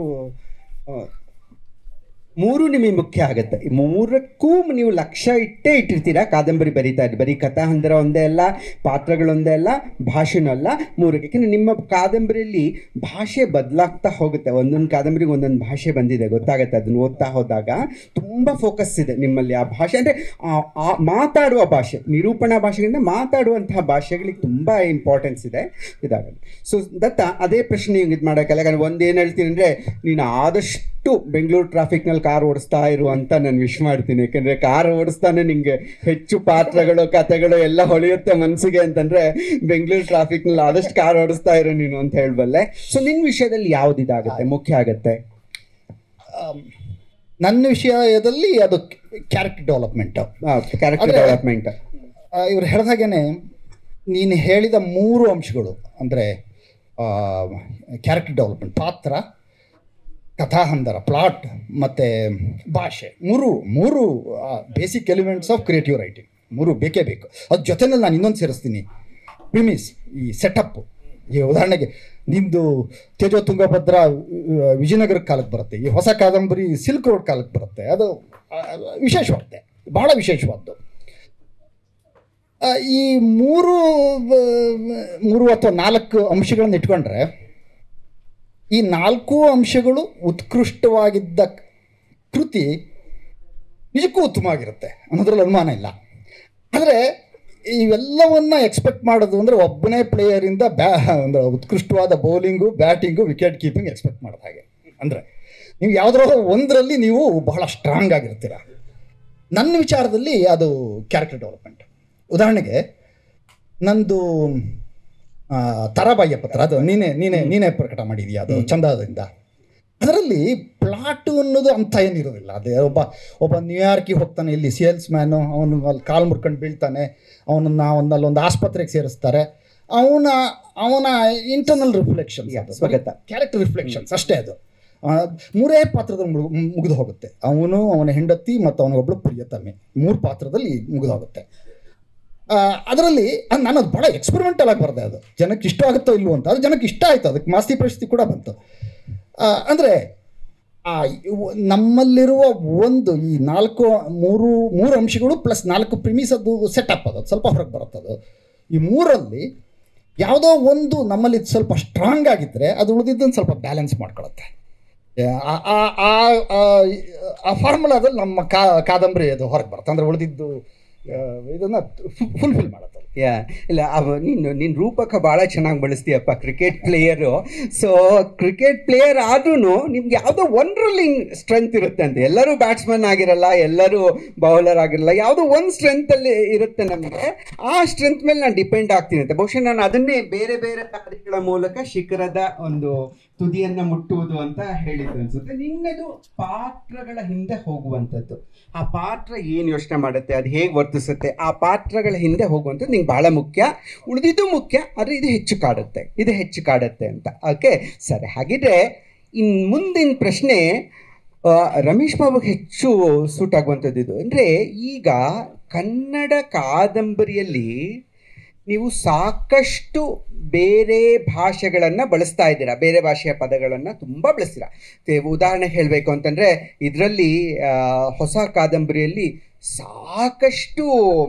ಮೂರು ನಿಮಗೆ ಮುಖ್ಯ ಆಗುತ್ತೆ. ಮೂರಕ್ಕೂ ನೀವು ಲಕ್ಷ್ಯ ಇಟ್ಟೇ ಇಟ್ಟಿರ್ತೀರಾ ಕಾದಂಬರಿ ಬರೀತಾ ಇದ್ದೀರಿ. ಬರೀ ಕಥಾಹಂದರ ಒಂದೇ ಅಲ್ಲ, ಪಾತ್ರಗಳೊಂದೇ ಅಲ್ಲ, ಭಾಷೆನೂ ಅಲ್ಲ, ಮೂರಕ್ಕೆ. ಯಾಕೆಂದರೆ ನಿಮ್ಮ ಕಾದಂಬರಿಯಲ್ಲಿ ಭಾಷೆ ಬದಲಾಗ್ತಾ ಹೋಗುತ್ತೆ. ಒಂದೊಂದು ಕಾದಂಬರಿಗೆ ಒಂದೊಂದು ಭಾಷೆ ಬಂದಿದೆ, ಗೊತ್ತಾಗುತ್ತೆ ಅದನ್ನು ಓದ್ತಾ ಹೋದಾಗ. ತುಂಬ ಫೋಕಸ್ ಇದೆ ನಿಮ್ಮಲ್ಲಿ ಆ ಭಾಷೆ, ಅಂದರೆ ಮಾತಾಡುವ ಭಾಷೆ, ನಿರೂಪಣಾ ಭಾಷೆಗಳಿಂದ ಮಾತಾಡುವಂತಹ ಭಾಷೆಗಳಿಗೆ ತುಂಬ ಇಂಪಾರ್ಟೆನ್ಸ್ ಇದೆ. ಇದಾಗುತ್ತೆ. ಸೊ ದತ್ತ, ಅದೇ ಪ್ರಶ್ನೆ ಇದು ಮಾಡೋಕ್ಕಲ್ಲ. ಯಾಕಂದರೆ ಒಂದೇನು ಹೇಳ್ತೀನಿ ಅಂದರೆ, ನೀನು ಆದಷ್ಟು ಬೆಂಗಳೂರು ಟ್ರಾಫಿಕ್ನಲ್ಲಿ ಕಾರ್ ಓಡಿಸ್ತಾ ಇರು ಅಂತ ನಾನು ವಿಶ್ ಮಾಡ್ತೀನಿ. ಯಾಕೆಂದರೆ ಕಾರ್ ಓಡಿಸ್ತಾನೆ ನಿಮಗೆ ಹೆಚ್ಚು ಪಾತ್ರಗಳು, ಕಥೆಗಳು ಎಲ್ಲ ಹೊಳೆಯುತ್ತೆ ಮನಸ್ಸಿಗೆ ಅಂತಂದರೆ ಬೆಂಗಳೂರು ಟ್ರಾಫಿಕ್ನಲ್ಲಿ ಆದಷ್ಟು ಕಾರ್ ಓಡಿಸ್ತಾ ಇರು ನೀನು ಅಂತ ಹೇಳಬಲ್ಲೆ. ಸೊ ನಿನ್ನ ವಿಷಯದಲ್ಲಿ ಯಾವ್ದು ಇದಾಗುತ್ತೆ, ಮುಖ್ಯ ಆಗುತ್ತೆ? ನನ್ನ ವಿಷಯದಲ್ಲಿ ಅದು ಕ್ಯಾರೆಕ್ಟರ್ ಡೆವಲಪ್ಮೆಂಟ್ ಕ್ಯಾರೆಕ್ಟರ್ ಡೆವಲಪ್ಮೆಂಟ್ ಇವ್ರು ಹೇಳಿದಾಗೇನೆ ನೀನು ಹೇಳಿದ ಮೂರು ಅಂಶಗಳು ಅಂದರೆ ಕ್ಯಾರೆಕ್ಟರ್ ಡೆವಲಪ್ಮೆಂಟ್, ಪಾತ್ರ, ಕಥಾಹಂದರ, ಪ್ಲಾಟ್ ಮತ್ತು ಭಾಷೆ, ಮೂರು ಮೂರು basic elements of creative writing. ಮೂರು ಬೇಕೇ ಬೇಕು. ಅದ್ರ ಜೊತೆಯಲ್ಲಿ ನಾನು ಇನ್ನೊಂದು ಸೇರಿಸ್ತೀನಿ, ಪ್ರಿಮಿಸ್, ಈ ಸೆಟಪ್ಪು. ಈ ಉದಾಹರಣೆಗೆ ನಿಮ್ಮದು ತೇಜೋ ತುಂಗಭದ್ರಾ ವಿಜಯನಗರ ಕಾಲಕ್ಕೆ ಬರುತ್ತೆ, ಈ ಹೊಸ ಕಾದಂಬರಿ ಸಿಲ್ಕ್ ರೋಡ್ ಕಾಲಕ್ಕೆ ಬರುತ್ತೆ. ಅದು ವಿಶೇಷವಾಗುತ್ತೆ, ಬಹಳ ವಿಶೇಷವಾದ್ದು. ಈ ಮೂರು ಮೂರು ಅಥವಾ ನಾಲ್ಕು ಅಂಶಗಳನ್ನು ಇಟ್ಕೊಂಡ್ರೆ ಈ ನಾಲ್ಕು ಅಂಶಗಳು ಉತ್ಕೃಷ್ಟವಾಗಿದ್ದ ಕೃತಿ ನಿಜಕ್ಕೂ ಉತ್ತಮವಾಗಿರುತ್ತೆ ಅನ್ನೋದ್ರಲ್ಲಿ ಅನುಮಾನ ಇಲ್ಲ. ಆದರೆ ಇವೆಲ್ಲವನ್ನ ಎಕ್ಸ್ಪೆಕ್ಟ್ ಮಾಡೋದು ಅಂದರೆ ಒಬ್ಬನೇ ಪ್ಲೇಯರಿಂದ ಬ್ಯಾ ಅಂದರೆ ಉತ್ಕೃಷ್ಟವಾದ bowling, batting, wicket keeping expect ಮಾಡೋದು ಹಾಗೆ. ಅಂದರೆ ನೀವು ಯಾವುದಾದ್ರೂ ಒಂದರಲ್ಲಿ ನೀವು ಬಹಳ ಸ್ಟ್ರಾಂಗ್ ಆಗಿರ್ತೀರ. ನನ್ನ ವಿಚಾರದಲ್ಲಿ ಅದು ಕ್ಯಾರೆಕ್ಟರ್ ಡೆವಲಪ್ಮೆಂಟ್. ಉದಾಹರಣೆಗೆ ನಂದು ತರಾಬಾಯಿಯ ಪತ್ರ, ಅದು ನೀನೇ ನೀನೇ ನೀನೇ ಪ್ರಕಟ ಮಾಡಿದೀಯ, ಅದು ಚಂದದಿಂದ. ಅದರಲ್ಲಿ ಪ್ಲಾಟು ಅನ್ನೋದು ಅಂಥ ಏನಿರೋದಿಲ್ಲ. ಅದೇ ಒಬ್ಬ ಒಬ್ಬ ನ್ಯೂಯಾರ್ಕಿಗೆ ಹೋಗ್ತಾನೆ, ಇಲ್ಲಿ ಸೇಲ್ಸ್ ಮ್ಯಾನು, ಅವನು ಅಲ್ಲಿ ಕಾಲು ಮುರ್ಕೊಂಡು ಬೀಳ್ತಾನೆ, ಅವನನ್ನು ಒಂದಲ್ಲಿ ಒಂದು ಆಸ್ಪತ್ರೆಗೆ ಸೇರಿಸ್ತಾರೆ. ಅವನ ಅವನ ಇಂಟರ್ನಲ್ ರಿಫ್ಲೆಕ್ಷನ್ಸ್, ಕ್ಯಾರೆಕ್ಟರ್ ರಿಫ್ಲೆಕ್ಷನ್ಸ್ ಅಷ್ಟೇ. ಅದು ಮೂರೇ ಪಾತ್ರದಲ್ಲಿ ಮುಗು ಮುಗಿದು ಹೋಗುತ್ತೆ. ಅವನು, ಅವನ ಹೆಂಡತಿ ಮತ್ತು ಅವನಿಗೊಬ್ಬಳು ಪ್ರಿಯತಮೆ, ಮೂರು ಪಾತ್ರದಲ್ಲಿ ಮುಗಿದು ಹೋಗುತ್ತೆ. ಅದರಲ್ಲಿ ನಾನು ಅದು ಭಾಳ ಎಕ್ಸ್ಪೆರಿಮೆಂಟಲ್ ಆಗಿ ಬರದೆ. ಅದು ಜನಕ್ಕೆ ಇಷ್ಟ ಆಗುತ್ತೋ ಇಲ್ವೋ ಅಂತ. ಅದು ಜನಕ್ಕೆ ಇಷ್ಟ ಆಯಿತು, ಅದಕ್ಕೆ ಮಾಸ್ತಿ ಪ್ರಶಸ್ತಿ ಕೂಡ ಬಂತು. ಅಂದರೆ ನಮ್ಮಲ್ಲಿರುವ ಒಂದು ಈ ನಾಲ್ಕು ಮೂರು ಮೂರು ಅಂಶಗಳು ಪ್ಲಸ್ ನಾಲ್ಕು ಪ್ರಿಮಿಸ್, ಅದು ಸೆಟಪ್, ಅದು ಸ್ವಲ್ಪ ಹೊರಗೆ ಬರುತ್ತದು. ಈ ಮೂರಲ್ಲಿ ಯಾವುದೋ ಒಂದು ನಮ್ಮಲ್ಲಿ ಸ್ವಲ್ಪ ಸ್ಟ್ರಾಂಗ್ ಆಗಿದ್ದರೆ ಅದು ಉಳಿದಿದ್ದನ್ನು ಸ್ವಲ್ಪ ಬ್ಯಾಲೆನ್ಸ್ ಮಾಡ್ಕೊಳುತ್ತೆ. ಆ ಫಾರ್ಮುಲಾದಲ್ಲಿ ನಮ್ಮ ಕಾ ಕಾದಂಬರಿ ಅದು ಹೊರಗೆ ಬರುತ್ತೆ. ಅಂದರೆ ಉಳಿದಿದ್ದು ಇದನ್ನು ಫುಲ್ಫಿಲ್ ಮಾಡುತ್ತೆ. ಯಾ ಇಲ್ಲ, ಅವ ನೀನು ನಿನ್ನ ರೂಪಕ ಭಾಳ ಚೆನ್ನಾಗಿ ಬಳಸ್ತೀಯಪ್ಪ, cricket player. So cricket player ಆದ್ರೂ ನಿಮ್ಗೆ ಯಾವುದೋ ಒಂದರಲ್ಲಿ ಸ್ಟ್ರೆಂತ್ ಇರುತ್ತೆ ಅಂತ. ಎಲ್ಲರೂ ಬ್ಯಾಟ್ಸ್ಮನ್ ಆಗಿರಲ್ಲ, ಎಲ್ಲರೂ ಬೌಲರ್ ಆಗಿರಲ್ಲ, ಯಾವುದೋ ಒಂದು ಸ್ಟ್ರೆಂತಲ್ಲಿ ಇರುತ್ತೆ ನಮಗೆ. ಆ ಸ್ಟ್ರೆಂತ್ ಮೇಲೆ ನಾನು ಡಿಪೆಂಡ್ ಆಗ್ತೀನಿ ಅಂತ. ಬಹುಶಃ ನಾನು ಅದನ್ನೇ ಬೇರೆ ಬೇರೆ ಕಾರ್ಯಗಳ ಮೂಲಕ ಶಿಖರದ ಒಂದು ತುದಿಯನ್ನು ಮುಟ್ಟುವುದು ಅಂತ ಹೇಳಿದ್ದು ಅನ್ಸುತ್ತೆ. ನಿನ್ನದು ಪಾತ್ರಗಳ ಹಿಂದೆ ಹೋಗುವಂಥದ್ದು. ಆ ಪಾತ್ರ ಏನು ಯೋಚನೆ ಮಾಡುತ್ತೆ, ಅದು ಹೇಗೆ ವರ್ತಿಸುತ್ತೆ, ಆ ಪಾತ್ರಗಳ ಹಿಂದೆ ಹೋಗುವಂಥದ್ದು ನಿಂಗೆ ಭಾಳ ಮುಖ್ಯ. ಉಳಿದಿದ್ದು ಮುಖ್ಯ, ಆದರೆ ಇದು ಹೆಚ್ಚು ಕಾಡುತ್ತೆ, ಇದು ಹೆಚ್ಚು ಕಾಡುತ್ತೆ ಅಂತ. ಓಕೆ, ಸರಿ. ಹಾಗಿದ್ರೆ ಇನ್ನು ಮುಂದಿನ ಪ್ರಶ್ನೆ ರಮೇಶ್ ಬಾಬುಗೆ ಹೆಚ್ಚು ಸೂಟ್ ಆಗುವಂಥದ್ದು ಇದು. ಅಂದರೆ ಈಗ ಕನ್ನಡ ಕಾದಂಬರಿಯಲ್ಲಿ ನೀವು ಸಾಕಷ್ಟು ಬೇರೆ ಭಾಷೆಗಳನ್ನು ಬಳಸ್ತಾ ಇದ್ದೀರಾ, ಬೇರೆ ಭಾಷೆಯ ಪದಗಳನ್ನು ತುಂಬ ಬಳಸ್ತೀರಾ. ಉದಾಹರಣೆ ಹೇಳಬೇಕು ಅಂತಂದರೆ ಇದರಲ್ಲಿ ಹೊಸ ಕಾದಂಬರಿಯಲ್ಲಿ ಸಾಕಷ್ಟು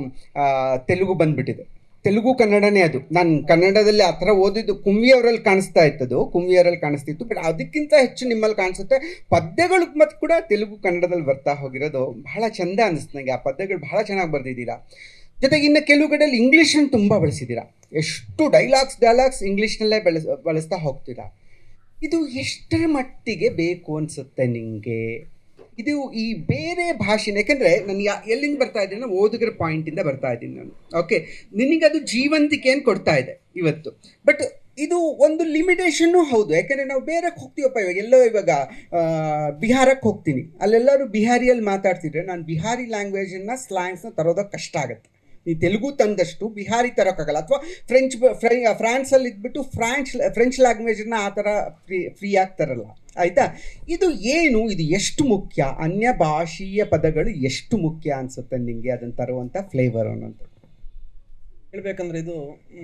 ತೆಲುಗು ಬಂದುಬಿಟ್ಟಿದೆ. ತೆಲುಗು ಕನ್ನಡನೇ ಅದು. ನಾನು ಕನ್ನಡದಲ್ಲಿ ಆ ಥರ ಓದಿದ್ದು ಕುಂವಿಯವರಲ್ಲಿ ಕಾಣಿಸ್ತಾ ಇತ್ತದು, ಕುಂವಿಯವರಲ್ಲಿ ಕಾಣಿಸ್ತಿತ್ತು. ಬಟ್ ಅದಕ್ಕಿಂತ ಹೆಚ್ಚು ನಿಮ್ಮಲ್ಲಿ ಕಾಣಿಸುತ್ತೆ ಪದ್ಯಗಳು ಮತ್ತು ಕೂಡ ತೆಲುಗು ಕನ್ನಡದಲ್ಲಿ ಬರ್ತಾ ಹೋಗಿರೋದು ಬಹಳ ಚೆಂದ ಅನ್ನಿಸ್ತು ನನಗೆ. ಆ ಪದ್ಯಗಳು ಬಹಳ ಚೆನ್ನಾಗಿ ಬರೆದಿದ್ದೀರಾ. ಜೊತೆಗೆ ಇನ್ನು ಕೆಲವು ಕಡೆಯಲ್ಲಿ ಇಂಗ್ಲೀಷನ್ನು ತುಂಬ ಬಳಸಿದ್ದೀರಾ. ಎಷ್ಟು ಡೈಲಾಗ್ಸ್ ಡೈಲಾಗ್ಸ್ ಇಂಗ್ಲೀಷ್ನಲ್ಲೇ ಬೆಳೆಸ್ ಬಳಸ್ತಾ ಹೋಗ್ತೀರಾ. ಇದು ಎಷ್ಟರ ಮಟ್ಟಿಗೆ ಬೇಕು ಅನಿಸುತ್ತೆ ನಿಮಗೆ? ಇದು ಈ ಬೇರೆ ಭಾಷೆನ, ಯಾಕೆಂದರೆ ನಾನು ಯಾ ಎಲ್ಲಿಂದ ಬರ್ತಾ ಇದ್ದೀನಿ, ನಾನು ಓದುಗರ ಪಾಯಿಂಟಿಂದ ಬರ್ತಾ ಇದ್ದೀನಿ ನಾನು. ಓಕೆ, ನಿನಗದು ಜೀವಂತಿಕೆಯನ್ನು ಕೊಡ್ತಾ ಇದೆ ಇವತ್ತು. ಬಟ್ ಇದು ಒಂದು ಲಿಮಿಟೇಷನ್ನು ಹೌದು. ಯಾಕೆಂದರೆ ನಾವು ಬೇರೆಗೆ ಹೋಗ್ತೀವಪ್ಪ, ಇವಾಗ ಎಲ್ಲೋ ಇವಾಗ ಬಿಹಾರಕ್ಕೆ ಹೋಗ್ತೀನಿ, ಅಲ್ಲೆಲ್ಲರೂ ಬಿಹಾರಿಯಲ್ಲಿ ಮಾತಾಡ್ತಿದ್ರೆ ನಾನು ಬಿಹಾರಿ ಲ್ಯಾಂಗ್ವೇಜನ್ನು ಸ್ಲ್ಯಾಂಗ್ಸ್ನ ತರೋದಕ್ಕೆ ಕಷ್ಟ ಆಗುತ್ತೆ. ಈ ತೆಲುಗು ತಂದಷ್ಟು ಬಿಹಾರಿ ತರೋಕ್ಕಾಗಲ್ಲ. ಅಥವಾ ಫ್ರೆಂಚ್ ಫ್ರೈ ಫ್ರಾನ್ಸಲ್ಲಿ ಇದ್ಬಿಟ್ಟು ಫ್ರಾನ್ಸ್ ಫ್ರೆಂಚ್ ಲ್ಯಾಂಗ್ವೇಜನ್ನ ಆ ಥರ ಫ್ರೀ ಫ್ರೀಯಾಗಿ ತರಲ್ಲ. ಆಯಿತಾ? ಇದು ಏನು, ಇದು ಎಷ್ಟು ಮುಖ್ಯ, ಅನ್ಯ ಭಾಷೀಯ ಪದಗಳು ಎಷ್ಟು ಮುಖ್ಯ ಅನಿಸುತ್ತೆ ನಿಮಗೆ ಅದನ್ನು ತರುವಂಥ ಫ್ಲೇವರ್ ಅನ್ನೋದು? ಹೇಳ್ಬೇಕಂದ್ರೆ ಇದು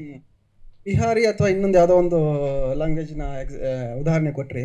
ಬಿಹಾರಿ ಅಥವಾ ಇನ್ನೊಂದು ಯಾವುದೋ ಒಂದು ಲ್ಯಾಂಗ್ವೇಜ್ನ ಎಕ್ಸ್ ಉದಾಹರಣೆ ಕೊಟ್ಟರೆ